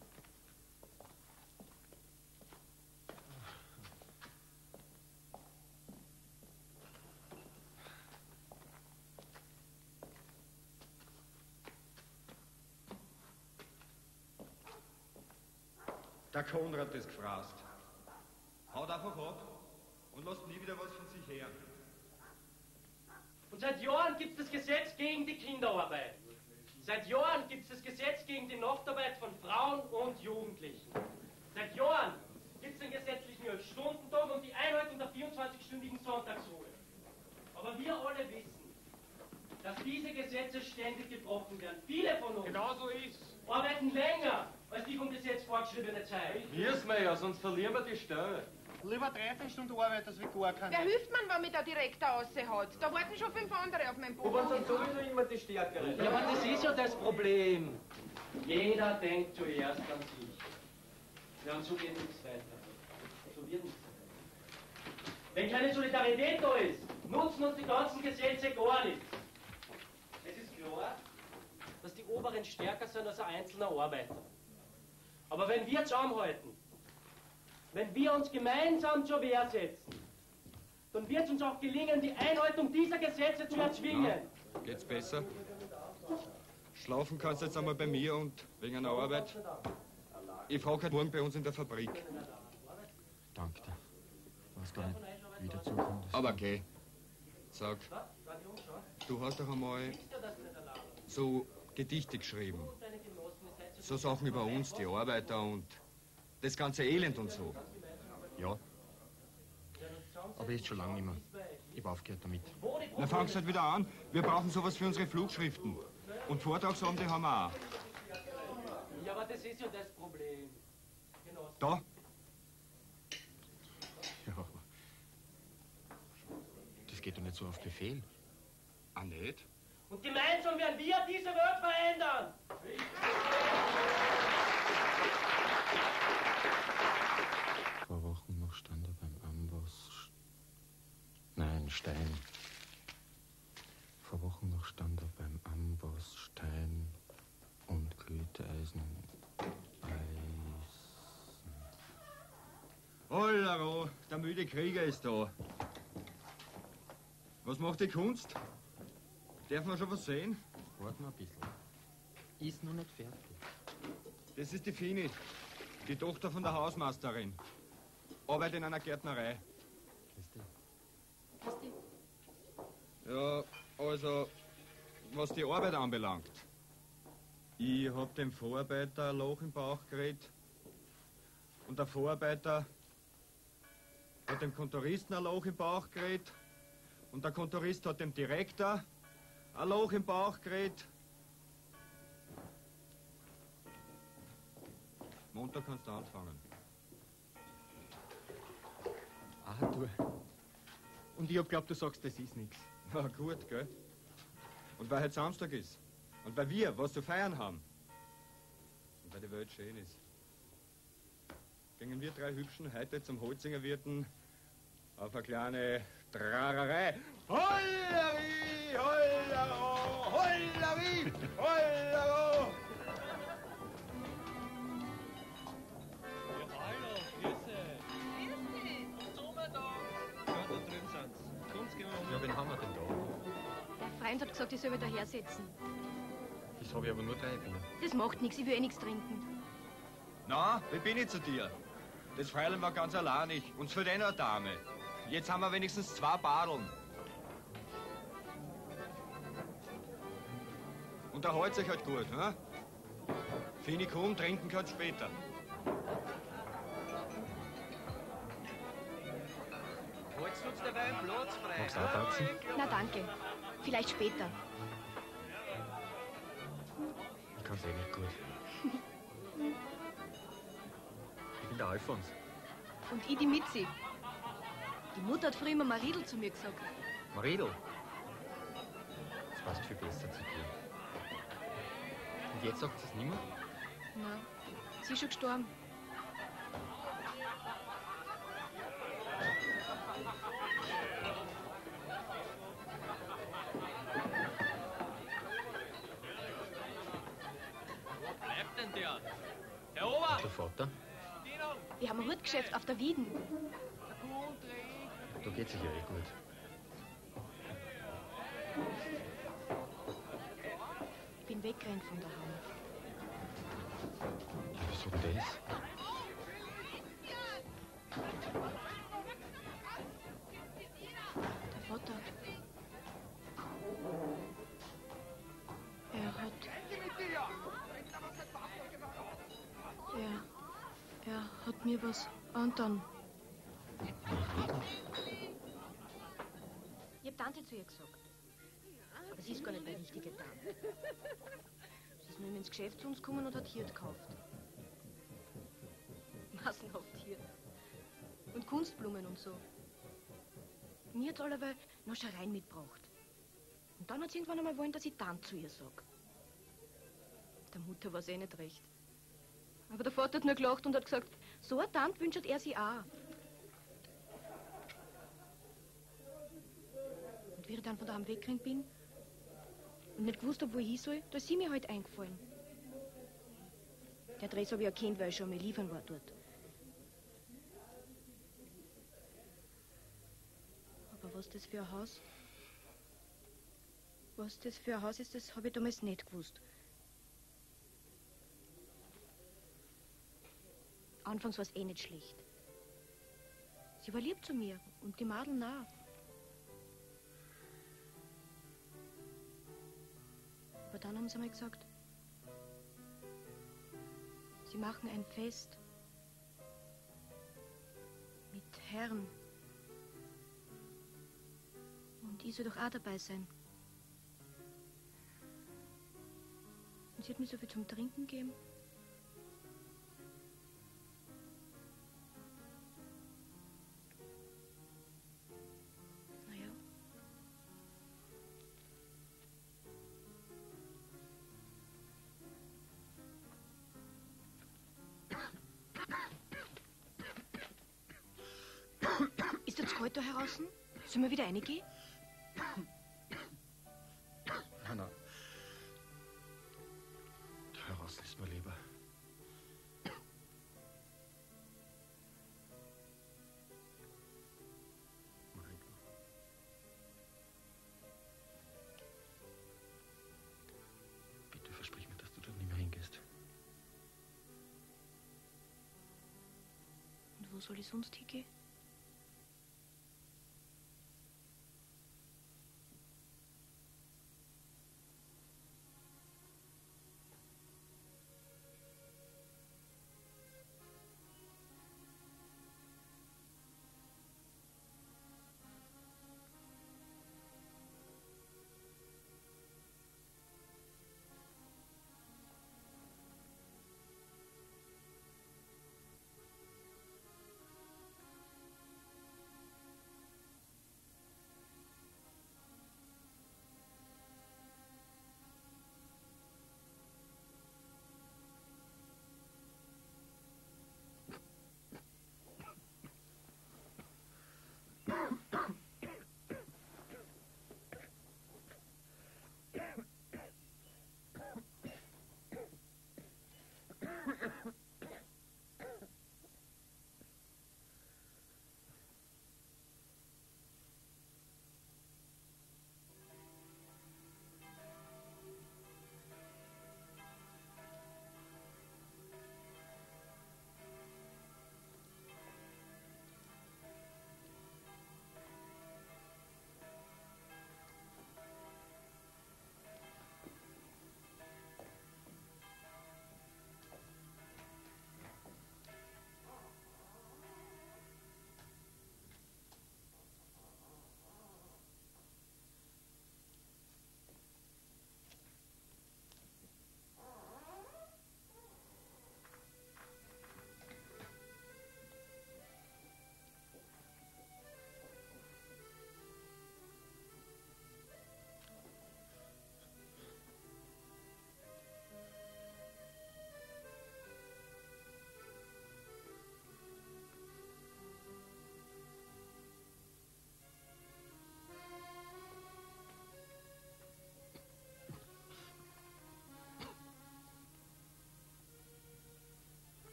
Der Konrad ist gefraßt. Haut einfach ab und lasst nie wieder was von sich her. Und seit Jahren gibt es das Gesetz gegen die Kinderarbeit. Seit Jahren gibt es das Gesetz gegen die Nachtarbeit von Frauen und Jugendlichen. Seit Jahren gibt es den gesetzlichen 11-Stunden-Tag und die Einhaltung der 24-stündigen Sonntagsruhe. Aber wir alle wissen, dass diese Gesetze ständig gebrochen werden. Viele von uns arbeiten länger als die vom Gesetz vorgeschriebene Zeit. Müssen wir ja, sonst verlieren wir die Stelle. Lieber 13 Stunden Arbeit, als wie gar keine. Wer hilft man, wenn mich da direkt raushaut? Da warten schon 5 andere auf mein Buch. Aber sind sowieso immer die Stärkeren. Ja, aber das ist ja das Problem. Jeder denkt zuerst an sich. Ja, und so geht nichts weiter. So wird nichts weiter. Wenn keine Solidarität da ist, nutzen uns die ganzen Gesetze gar nichts. Es ist klar, dass die Oberen stärker sind als ein einzelner Arbeiter. Aber wenn wir zusammenhalten, wenn wir uns gemeinsam zur Wehr setzen, dann wird es uns auch gelingen, die Einhaltung dieser Gesetze zu erzwingen. Na, geht's besser? Schlafen kannst du jetzt einmal bei mir und wegen einer Arbeit. Ich frage heute morgen bei uns in der Fabrik. Danke dir. Ich weiß gar nicht, wie dazu kommt. Aber geh. Sag, du hast doch einmal so Gedichte geschrieben. So Sachen über uns, die Arbeiter und das ganze Elend und so. Ja. Aber ist schon lange nicht mehr. Ich habe aufgehört damit. Na, fangst halt wieder an. Wir brauchen sowas für unsere Flugschriften. Und Vortragsabende haben wir auch. Ja, aber das ist ja das Problem. Genau. Da? Ja. Das geht doch nicht so auf Befehl. Ah, nicht? Und gemeinsam werden wir diese Welt verändern. Vor Wochen noch stand er beim Amboss. Nein, Stein. Vor Wochen noch stand er beim Amboss Stein und glühte Eisen. Hollaro, der müde Krieger ist da. Was macht die Kunst? Darf man schon was sehen? Warte mal ein bisschen. Ist noch nicht fertig. Das ist die Fini, die Tochter von der Hausmeisterin. Arbeitet in einer Gärtnerei. Ja, also, was die Arbeit anbelangt. Ich hab dem Vorarbeiter ein Loch im Bauch geredet. Und der Vorarbeiter hat dem Kontoristen ein Loch im Bauch geredet. Und der Kontorist hat dem Direktor ein Loch im Bauch geredet. Montag kannst du anfangen. Arthur. Und ich hab glaubt, du sagst, das ist nichts. Na gut, gell? Und weil heute Samstag ist. Und weil wir was zu feiern haben. Und weil die Welt schön ist. Gingen wir 3 Hübschen heute zum Holzinger Wirten auf eine kleine Trarerei. Hollari, hollaro, hollari, hollaro. Ja, wen haben wir denn da? Der Freund hat gesagt, ich soll wieder hersetzen. Das habe ich aber nur 3 Bier. Das macht nichts, ich will eh nichts trinken. Na, wie bin ich zu dir? Das Fräulein war ganz alleinig. Uns fehlt eh noch eine Dame. Jetzt haben wir wenigstens 2 Badeln. Und da halt's euch halt gut, ha? Finikum, trinken kann's später. Holst du uns dabei einen Platz frei? Magst du auch tanzen? Na danke. Vielleicht später. Ich kann's eh nicht gut. Ich bin der Alfons. Und ich die Mitzi. Die Mutter hat früher immer Maridl zu mir gesagt. Maridl? Das passt viel besser zu dir. Und jetzt sagt sie es nicht mehr? Na, sie ist schon gestorben. Wo bleibt denn der? Herr Ober! Der Vater? Wir haben ein Hutgeschäft auf der Wieden. Da geht's sicher eh gut. Ich bin weggerannt von daheim. Ja, wieso das? Der Vater. Er hat mir was angetan. Ich hab Tante zu ihr gesagt. Aber sie ist gar nicht meine richtige Tante. Sie ist nur ins Geschäft zu uns gekommen und hat Hirt gekauft. Massenhaft Hirt. Und Kunstblumen und so. Mir hat allerweil Naschereien mitgebracht. Und dann hat sie irgendwann einmal wollen, dass ich Tante zu ihr sag. Der Mutter war es eh nicht recht. Aber der Vater hat nur gelacht und hat gesagt, so eine Tante wünscht er sich auch. Und wie ich dann von daheim weggerannt bin und nicht gewusst habe, wo ich hin soll, da ist sie mir halt eingefallen. Der Dress habe ich erkannt, weil ich schon mal liefern war dort. Aber was das für ein Haus? Was das für ein Haus ist, das habe ich damals nicht gewusst. Anfangs war es eh nicht schlecht. Sie war lieb zu mir und die Madeln auch. Aber dann haben sie mir gesagt, sie machen ein Fest mit Herren. Und ich soll doch auch dabei sein. Und sie hat mir so viel zum Trinken gegeben. Naja. Ist jetzt kalt da draußen? Sollen wir wieder reingehen? Nein, nein. Heraus ist mir lieber. Maridl. Bitte versprich mir, dass du dort nicht mehr hingehst. Und wo soll ich sonst hingehen?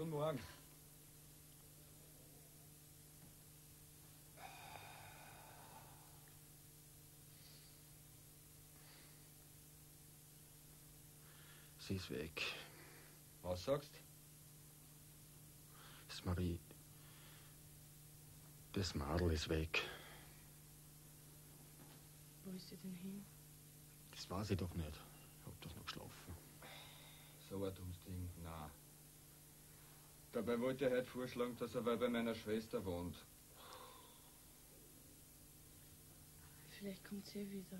von morgen. Sie ist weg. Was sagst? Das Marie... Das Madel ist weg. Wo ist sie denn hin? Das weiß ich doch nicht. Ich hab doch noch geschlafen. So ein dummes Ding, nein. Dabei wollte er heute vorschlagen, dass er bei meiner Schwester wohnt. Vielleicht kommt sie wieder.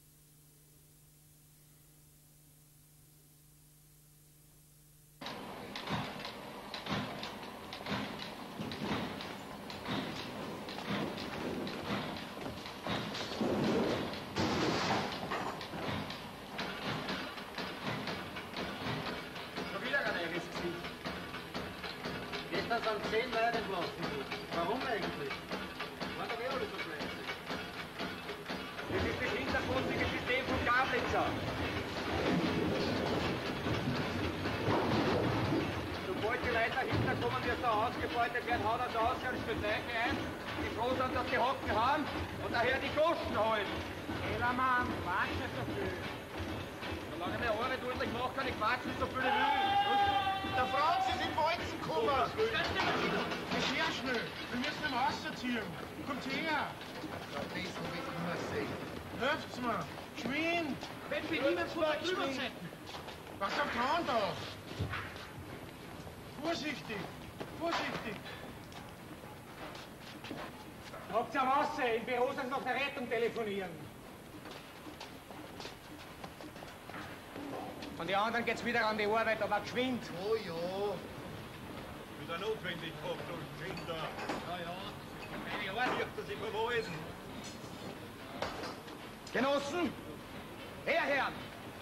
Das an 10 Leute entlassen wird. Warum eigentlich? War doch eh alles so fleißig. Das ist das hintergründige System von Gablitzer. Sobald die Leute dahinter kommen, die so ausgebeutet werden, haut er so Ausgangsbereiche ein, die froh sind, dass die Hocken haben und daher die Goschen holen. Ellermann, quatsch nicht so viel. Solange mir Arbeit ordentlich macht, kann ich quatschen, so viel ich will. Der Franz ist im Walzen gekommen. Das ist sehr schnell. Wir müssen ihn rausziehen. Kommt her. Das will ich immer sehen. Helft's mir. Geschwind. Wenn wir niemand von der Überseiten. Was sagt Hahn da? Vorsichtig. Vorsichtig. Habt ihr Wasser? Im Büro sind nach der Rettung telefonieren. Von den anderen geht's wieder an die Arbeit, aber geschwind. Oh ja. Wieder notwendig, Tochter und Kinder. Ja, ja. Meine Arbeit wird das immer beweisen. Genossen, Herren!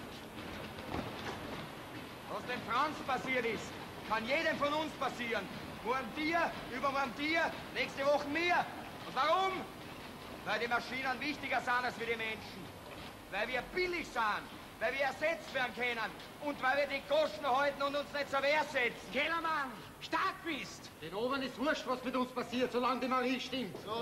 Was dem Franz passiert ist, kann jedem von uns passieren. Morgen dir, übermorgen dir, nächste Woche mir. Und warum? Weil die Maschinen wichtiger sind als wir die Menschen. Weil wir billig sind. Weil wir ersetzt werden können. Und weil wir die Kosten halten und uns nicht zur Wehr setzen. Kellermann, stark bist! Den Obern ist wurscht, was mit uns passiert, solange die Marie stimmt. So.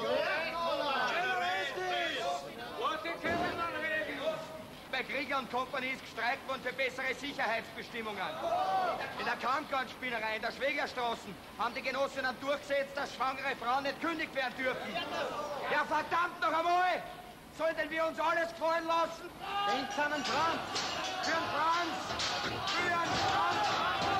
Bei Krieger und Kompanie ist gestreikt worden für bessere Sicherheitsbestimmungen. In der Kampfgarnspinnerei in der Schwägerstraßen haben die Genossinnen durchgesetzt, dass schwangere Frauen nicht kündigt werden dürfen. Ja, verdammt noch einmal! Sollten wir uns alles gefallen lassen? Denkt an den Franz! Für den Franz! Für den Franz!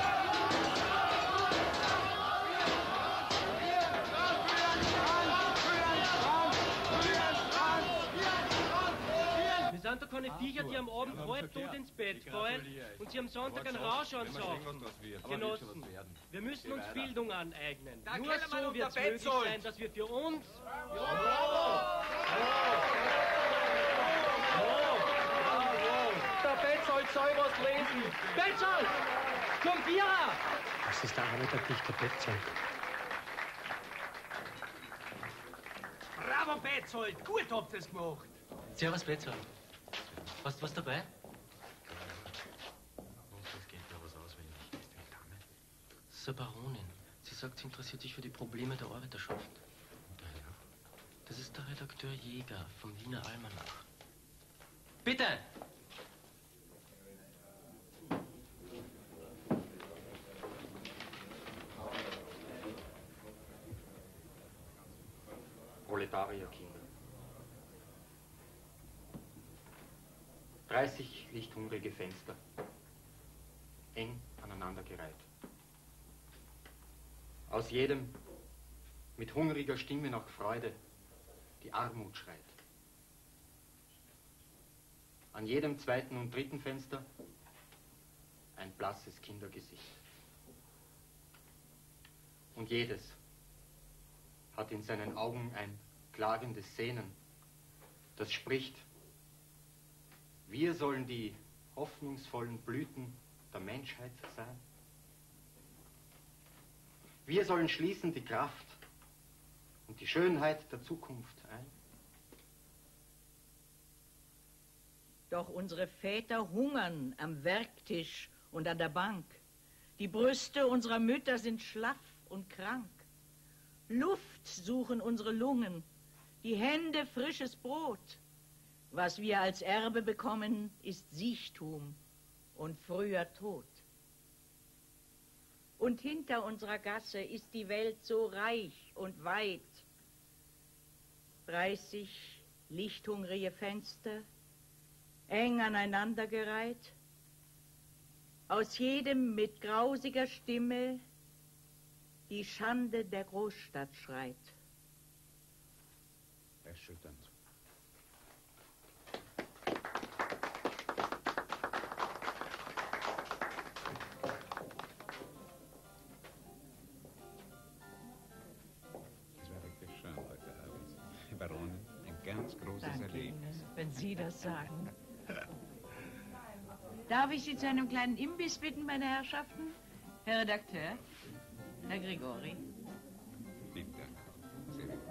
Wir sind doch keine Viecher, die am Abend halb tot ins Bett fallen und sie am Sonntag einen Rausch ansaufen. Genossen, wir müssen uns Bildung aneignen. Nur so wird es möglich sein, dass wir für uns... Der Betzold soll was lesen. Betzold! Zum Vierer! Das ist der Arbeiterdichter Betzold. Bravo, Betzold! Gut habt ihr es gemacht. Servus, Betzold. Hast du was dabei? Das geht ja was auswendig. Ist die Dame? So, Baronin. Sie sagt, sie interessiert sich für die Probleme der Arbeiterschaft. Das ist der Redakteur Jäger vom Wiener Almanach. Bitte! Proletarierkinder. 30 lichthungrige Fenster, eng aneinandergereiht. Aus jedem mit hungriger Stimme nach Freude die Armut schreit. An jedem zweiten und dritten Fenster ein blasses Kindergesicht. Und jedes hat in seinen Augen ein klagendes Sehnen, das spricht: Wir sollen die hoffnungsvollen Blüten der Menschheit sein. Wir sollen schließen die Kraft und die Schönheit der Zukunft ein. Doch unsere Väter hungern am Werktisch und an der Bank. Die Brüste unserer Mütter sind schlaff und krank. Luft suchen unsere Lungen, die Hände frisches Brot. Was wir als Erbe bekommen, ist Siechtum und früher Tod. Und hinter unserer Gasse ist die Welt so reich und weit. 30 lichthungrige Fenster, eng aneinandergereiht. Aus jedem mit grausiger Stimme die Schande der Großstadt schreit. Erschütternd. Es war wirklich schön heute Abend. Baronin, ein ganz großes Danke Erlebnis. Ihnen, wenn Sie das sagen. Darf ich Sie zu einem kleinen Imbiss bitten, meine Herrschaften? Herr Redakteur, Herr Gregori. Vielen Dank. Sehr gut.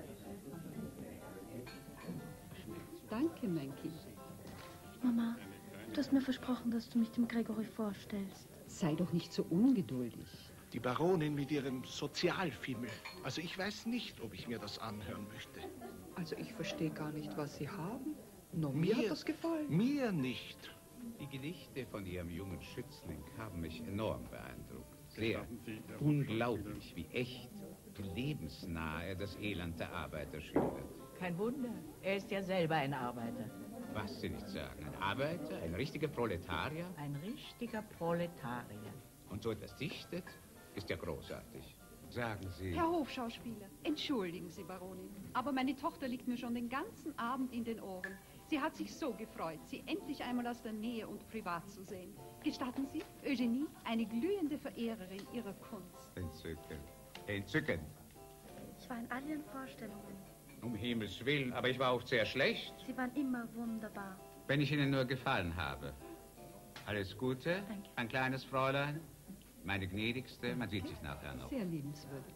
Danke, mein Kind. Mama, du hast mir versprochen, dass du mich dem Gregory vorstellst. Sei doch nicht so ungeduldig. Die Baronin mit ihrem Sozialfimmel. Also ich weiß nicht, ob ich mir das anhören möchte. Also ich verstehe gar nicht, was Sie haben. No, mir hat das gefallen. Mir nicht. Die Gedichte von Ihrem jungen Schützling haben mich enorm beeindruckt. Sehr unglaublich, wie echt, wie lebensnah er das Elend der Arbeiter schildert. Kein Wunder, er ist ja selber ein Arbeiter. Was Sie nicht sagen, ein Arbeiter, ein richtiger Proletarier? Ein richtiger Proletarier. Und so etwas dichtet, ist ja großartig. Sagen Sie... Herr Hofschauspieler, entschuldigen Sie, Baronin, aber meine Tochter liegt mir schon den ganzen Abend in den Ohren. Sie hat sich so gefreut, Sie endlich einmal aus der Nähe und privat zu sehen. Gestatten Sie, Eugenie, eine glühende Verehrerin Ihrer Kunst. Entzückend. Entzückend. Ich war in all Ihren Vorstellungen. Um Himmels Willen, aber ich war auch sehr schlecht. Sie waren immer wunderbar. Wenn ich Ihnen nur gefallen habe. Alles Gute, Danke. ein kleines Fräulein. Meine gnädigste, man sieht sich nachher noch. Sehr liebenswürdig.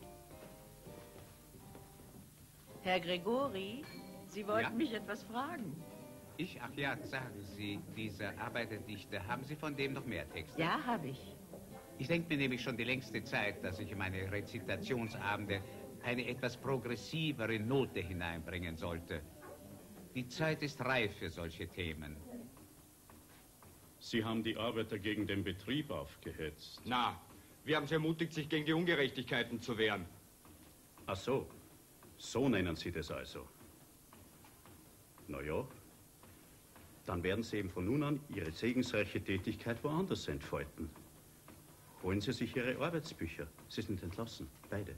Herr Gregori, Sie wollten Ja? mich etwas fragen. Ach ja, sagen Sie, dieser Arbeiterdichter, haben Sie von dem noch mehr Texte? Ja, habe ich. Ich denke mir nämlich schon die längste Zeit, dass ich in meine Rezitationsabende eine etwas progressivere Note hineinbringen sollte. Die Zeit ist reif für solche Themen. Sie haben die Arbeiter gegen den Betrieb aufgehetzt. Na, wir haben sie ermutigt, sich gegen die Ungerechtigkeiten zu wehren. Ach so, so nennen Sie das also. Na ja, dann werden Sie eben von nun an Ihre segensreiche Tätigkeit woanders entfalten. Holen Sie sich Ihre Arbeitsbücher. Sie sind entlassen, beide.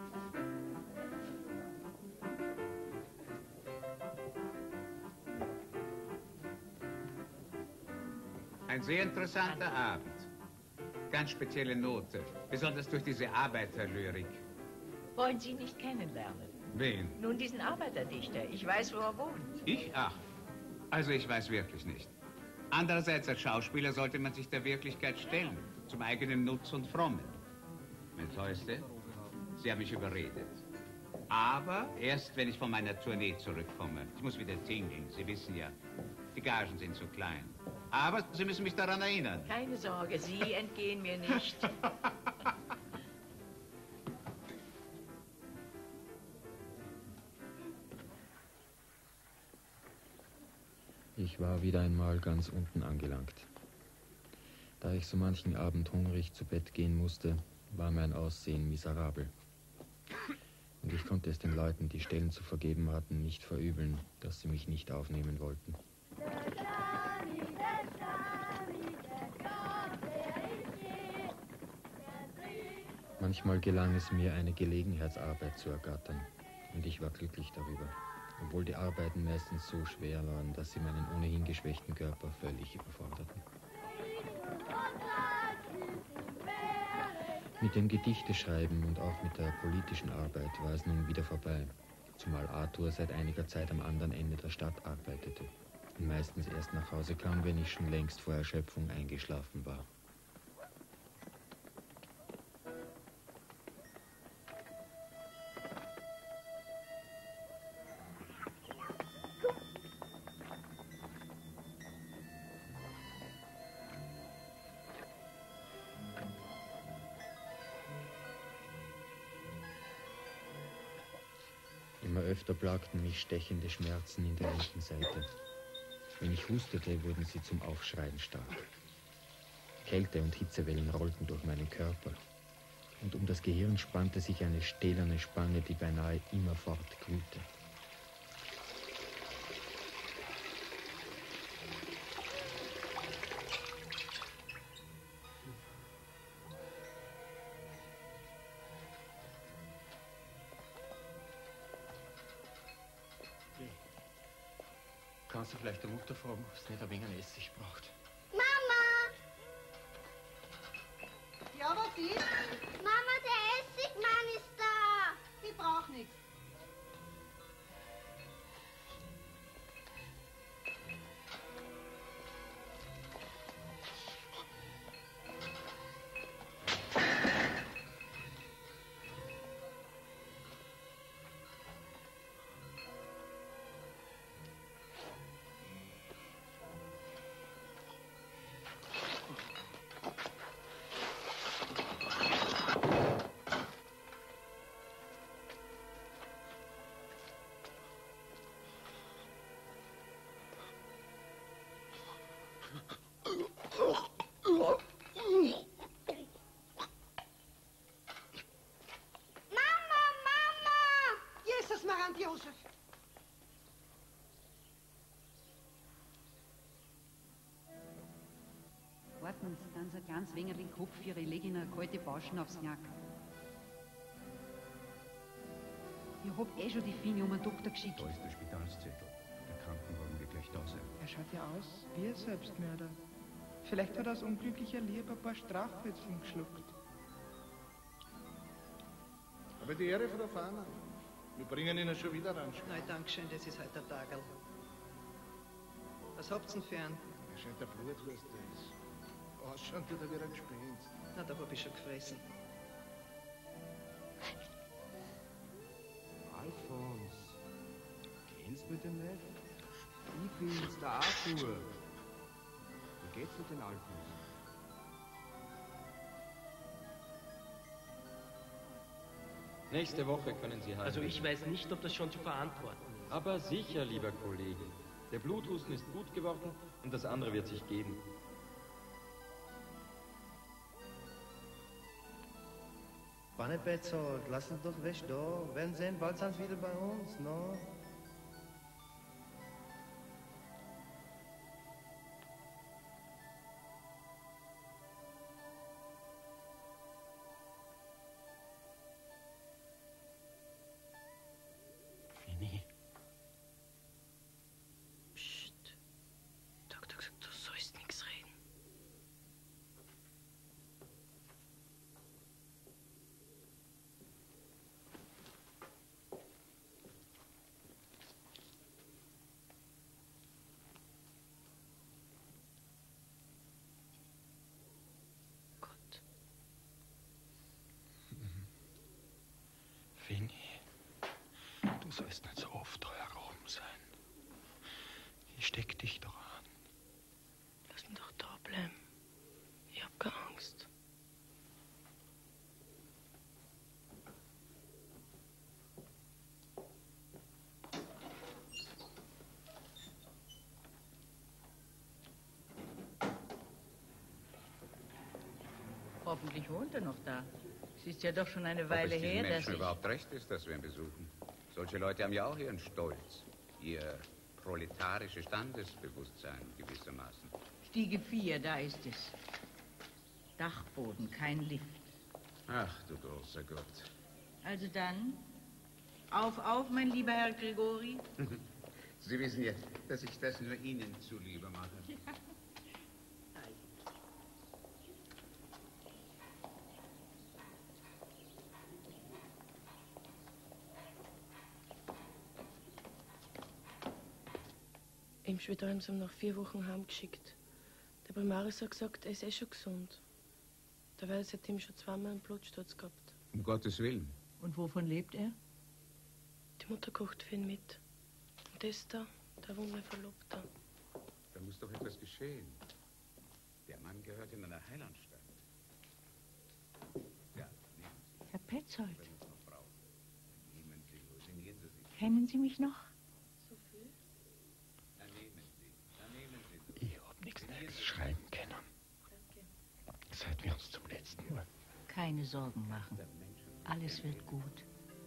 Ein sehr interessanter Abend. Ganz spezielle Note, besonders durch diese Arbeiterlyrik. Wollen Sie ihn nicht kennenlernen? Wen? Nun, diesen Arbeiterdichter. Ich weiß, wo er wohnt. Ich? Ach, also ich weiß wirklich nicht. Andererseits, als Schauspieler sollte man sich der Wirklichkeit stellen, zum eigenen Nutz und Frommen. Mein Teuerste, Sie haben mich überredet. Aber erst, wenn ich von meiner Tournee zurückkomme. Ich muss wieder tingeln, Sie wissen ja, die Gagen sind zu klein. Aber Sie müssen mich daran erinnern. Keine Sorge, Sie entgehen mir nicht. Ich war wieder einmal ganz unten angelangt. Da ich so manchen Abend hungrig zu Bett gehen musste, war mein Aussehen miserabel. Und ich konnte es den Leuten, die Stellen zu vergeben hatten, nicht verübeln, dass sie mich nicht aufnehmen wollten. Manchmal gelang es mir, eine Gelegenheitsarbeit zu ergattern, und ich war glücklich darüber, obwohl die Arbeiten meistens so schwer waren, dass sie meinen ohnehin geschwächten Körper völlig überforderten. Mit dem Gedichteschreiben und auch mit der politischen Arbeit war es nun wieder vorbei, zumal Arthur seit einiger Zeit am anderen Ende der Stadt arbeitete und meistens erst nach Hause kam, wenn ich schon längst vor Erschöpfung eingeschlafen war. öfter plagten mich stechende Schmerzen in der linken Seite. Wenn ich hustete, wurden sie zum Aufschreien stark. Kälte- und Hitzewellen rollten durch meinen Körper. Und um das Gehirn spannte sich eine stählerne Spange, die beinahe immerfort glühte. Kannst du vielleicht der Mutter fragen, ob es nicht ein wenig Essig braucht? Mama! Ja, was ist? Mama, der Essigmann ist da. Ich brauch nichts. Josef. Warten Sie, dann so ein ganz wenig den Kopf für Ihre lege Ihnen eine kalte Bauschen aufs Knack. Ich hab eh schon die Fine um einen Doktor geschickt. Da ist der Spitalszettel. Der Krankenwagen wird gleich da sein. Er schaut ja aus wie ein Selbstmörder. Vielleicht hat er aus unglücklicher Liebe ein paar Strafplätzchen geschluckt. Aber die Ehre, Frau Fahner. Wir bringen Ihnen schon wieder ran. Nein, Dankeschön, das ist heute der Tagel. Was habt's denn für einen? Er scheint der Blutwurst ist. Ausschauen tut er wie ein Gespenst. Na, da hab ich schon gefressen. Alfons, kennst du den nicht? Ich bin's, der Arthur. Wie geht's mit den Alfons? Nächste Woche können Sie heim. Also ich weiß nicht, ob das schon zu verantworten ist. Aber sicher, lieber Kollege. Der Bluthusten ist gut geworden und das andere wird sich geben. War nicht bezahlt, lass uns doch weg da. Werden sehen, bald sind sie wieder bei uns, no? Fini. Psst. Doktor gesagt, du sollst nichts reden. Fini, du sollst nicht so oft da herum sein. Ich steck dich doch an. Lass ihn doch da bleiben. Ich hab keine Angst. Hoffentlich wohnt er noch da. Es ist ja doch schon eine Ob Weile es diesen her, dass Menschen ich... überhaupt recht ist, dass wir ihn besuchen. Solche Leute haben ja auch ihren Stolz, ihr proletarisches Standesbewusstsein gewissermaßen. Stiege 4, da ist es. Dachboden, kein Lift. Ach, du großer Gott. Also dann, auf, mein lieber Herr Grigori. Sie wissen ja, dass ich das nur Ihnen zuliebe mache. Im Spital haben sie ihn nach 4 Wochen heimgeschickt. Der Primaris hat gesagt, er ist eh schon gesund. Dabei hat ihm schon 2-mal einen Blutsturz gehabt. Um Gottes Willen. Und wovon lebt er? Die Mutter kocht für ihn mit. Und das da, der wohnt mein Verlobter. Da muss doch etwas geschehen. Der Mann gehört in einer Heilanstalt. Ja, nehmen Sie. Herr Petzold. Wenn es noch braucht. Nehmen Sie, resignieren Sie sich. Kennen Sie mich noch? Ich hab nichts Neues schreiben können. Seit wir uns zum letzten Mal. Keine Sorgen machen. Alles wird gut.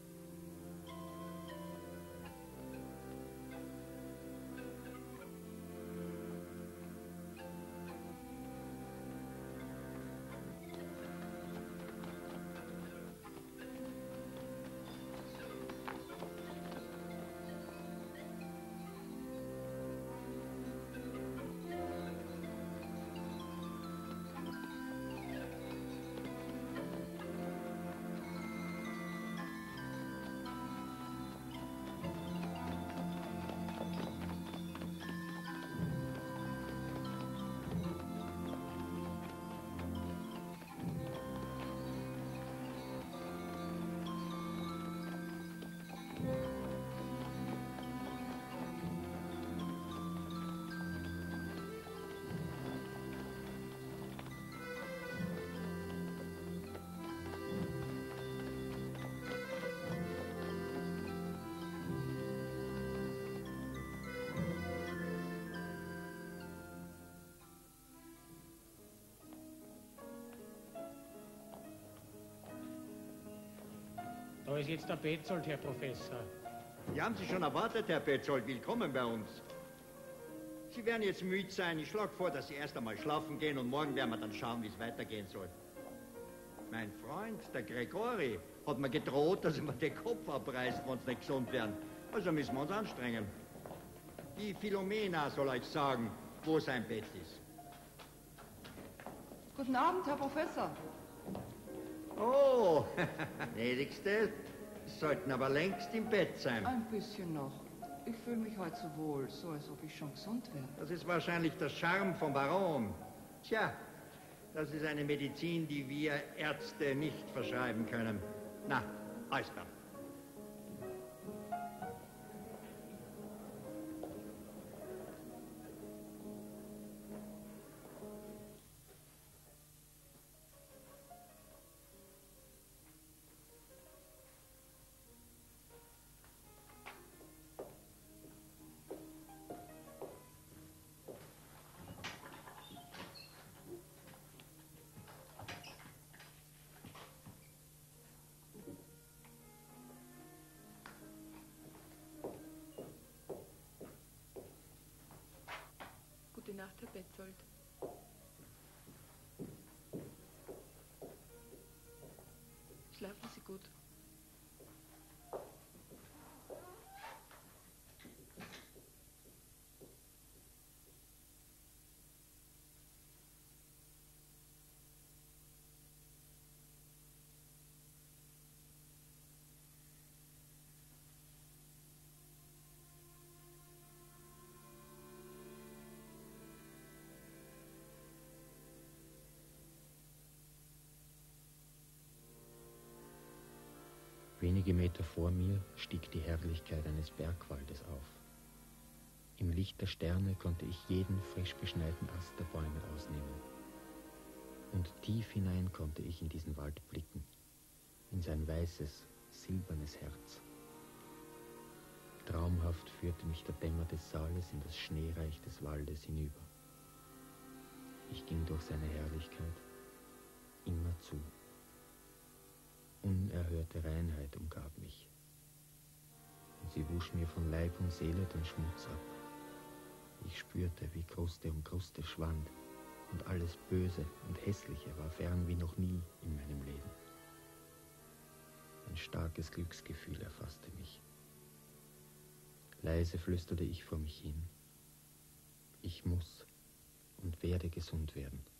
Da ist jetzt der Petzold, Herr Professor. Sie haben sich schon erwartet, Herr Petzold. Willkommen bei uns. Sie werden jetzt müde sein. Ich schlage vor, dass Sie erst einmal schlafen gehen und morgen werden wir dann schauen, wie es weitergehen soll. Mein Freund, der Gregori, hat mir gedroht, dass er mir den Kopf abreißt, wenn Sie nicht gesund werden. Also müssen wir uns anstrengen. Die Philomena soll euch sagen, wo sein Bett ist. Guten Abend, Herr Professor. Oh, gnädigste, Sie sollten aber längst im Bett sein. Ein bisschen noch. Ich fühle mich heute so wohl, so als ob ich schon gesund wäre. Das ist wahrscheinlich der Charme vom Baron. Tja, das ist eine Medizin, die wir Ärzte nicht verschreiben können. Na, alles klar. Gute Nacht, Herr Petzold. Schlafen Sie gut. Wenige Meter vor mir stieg die Herrlichkeit eines Bergwaldes auf. Im Licht der Sterne konnte ich jeden frisch beschneiten Ast der Bäume ausnehmen. Und tief hinein konnte ich in diesen Wald blicken, in sein weißes, silbernes Herz. Traumhaft führte mich der Dämmer des Saales in das Schneereich des Waldes hinüber. Ich ging durch seine Herrlichkeit immer zu. Unerhörte Reinheit umgab mich. Und sie wusch mir von Leib und Seele den Schmutz ab. Ich spürte, wie Kruste um Kruste schwand, und alles Böse und Hässliche war fern wie noch nie in meinem Leben. Ein starkes Glücksgefühl erfasste mich. Leise flüsterte ich vor mich hin: Ich muss und werde gesund werden.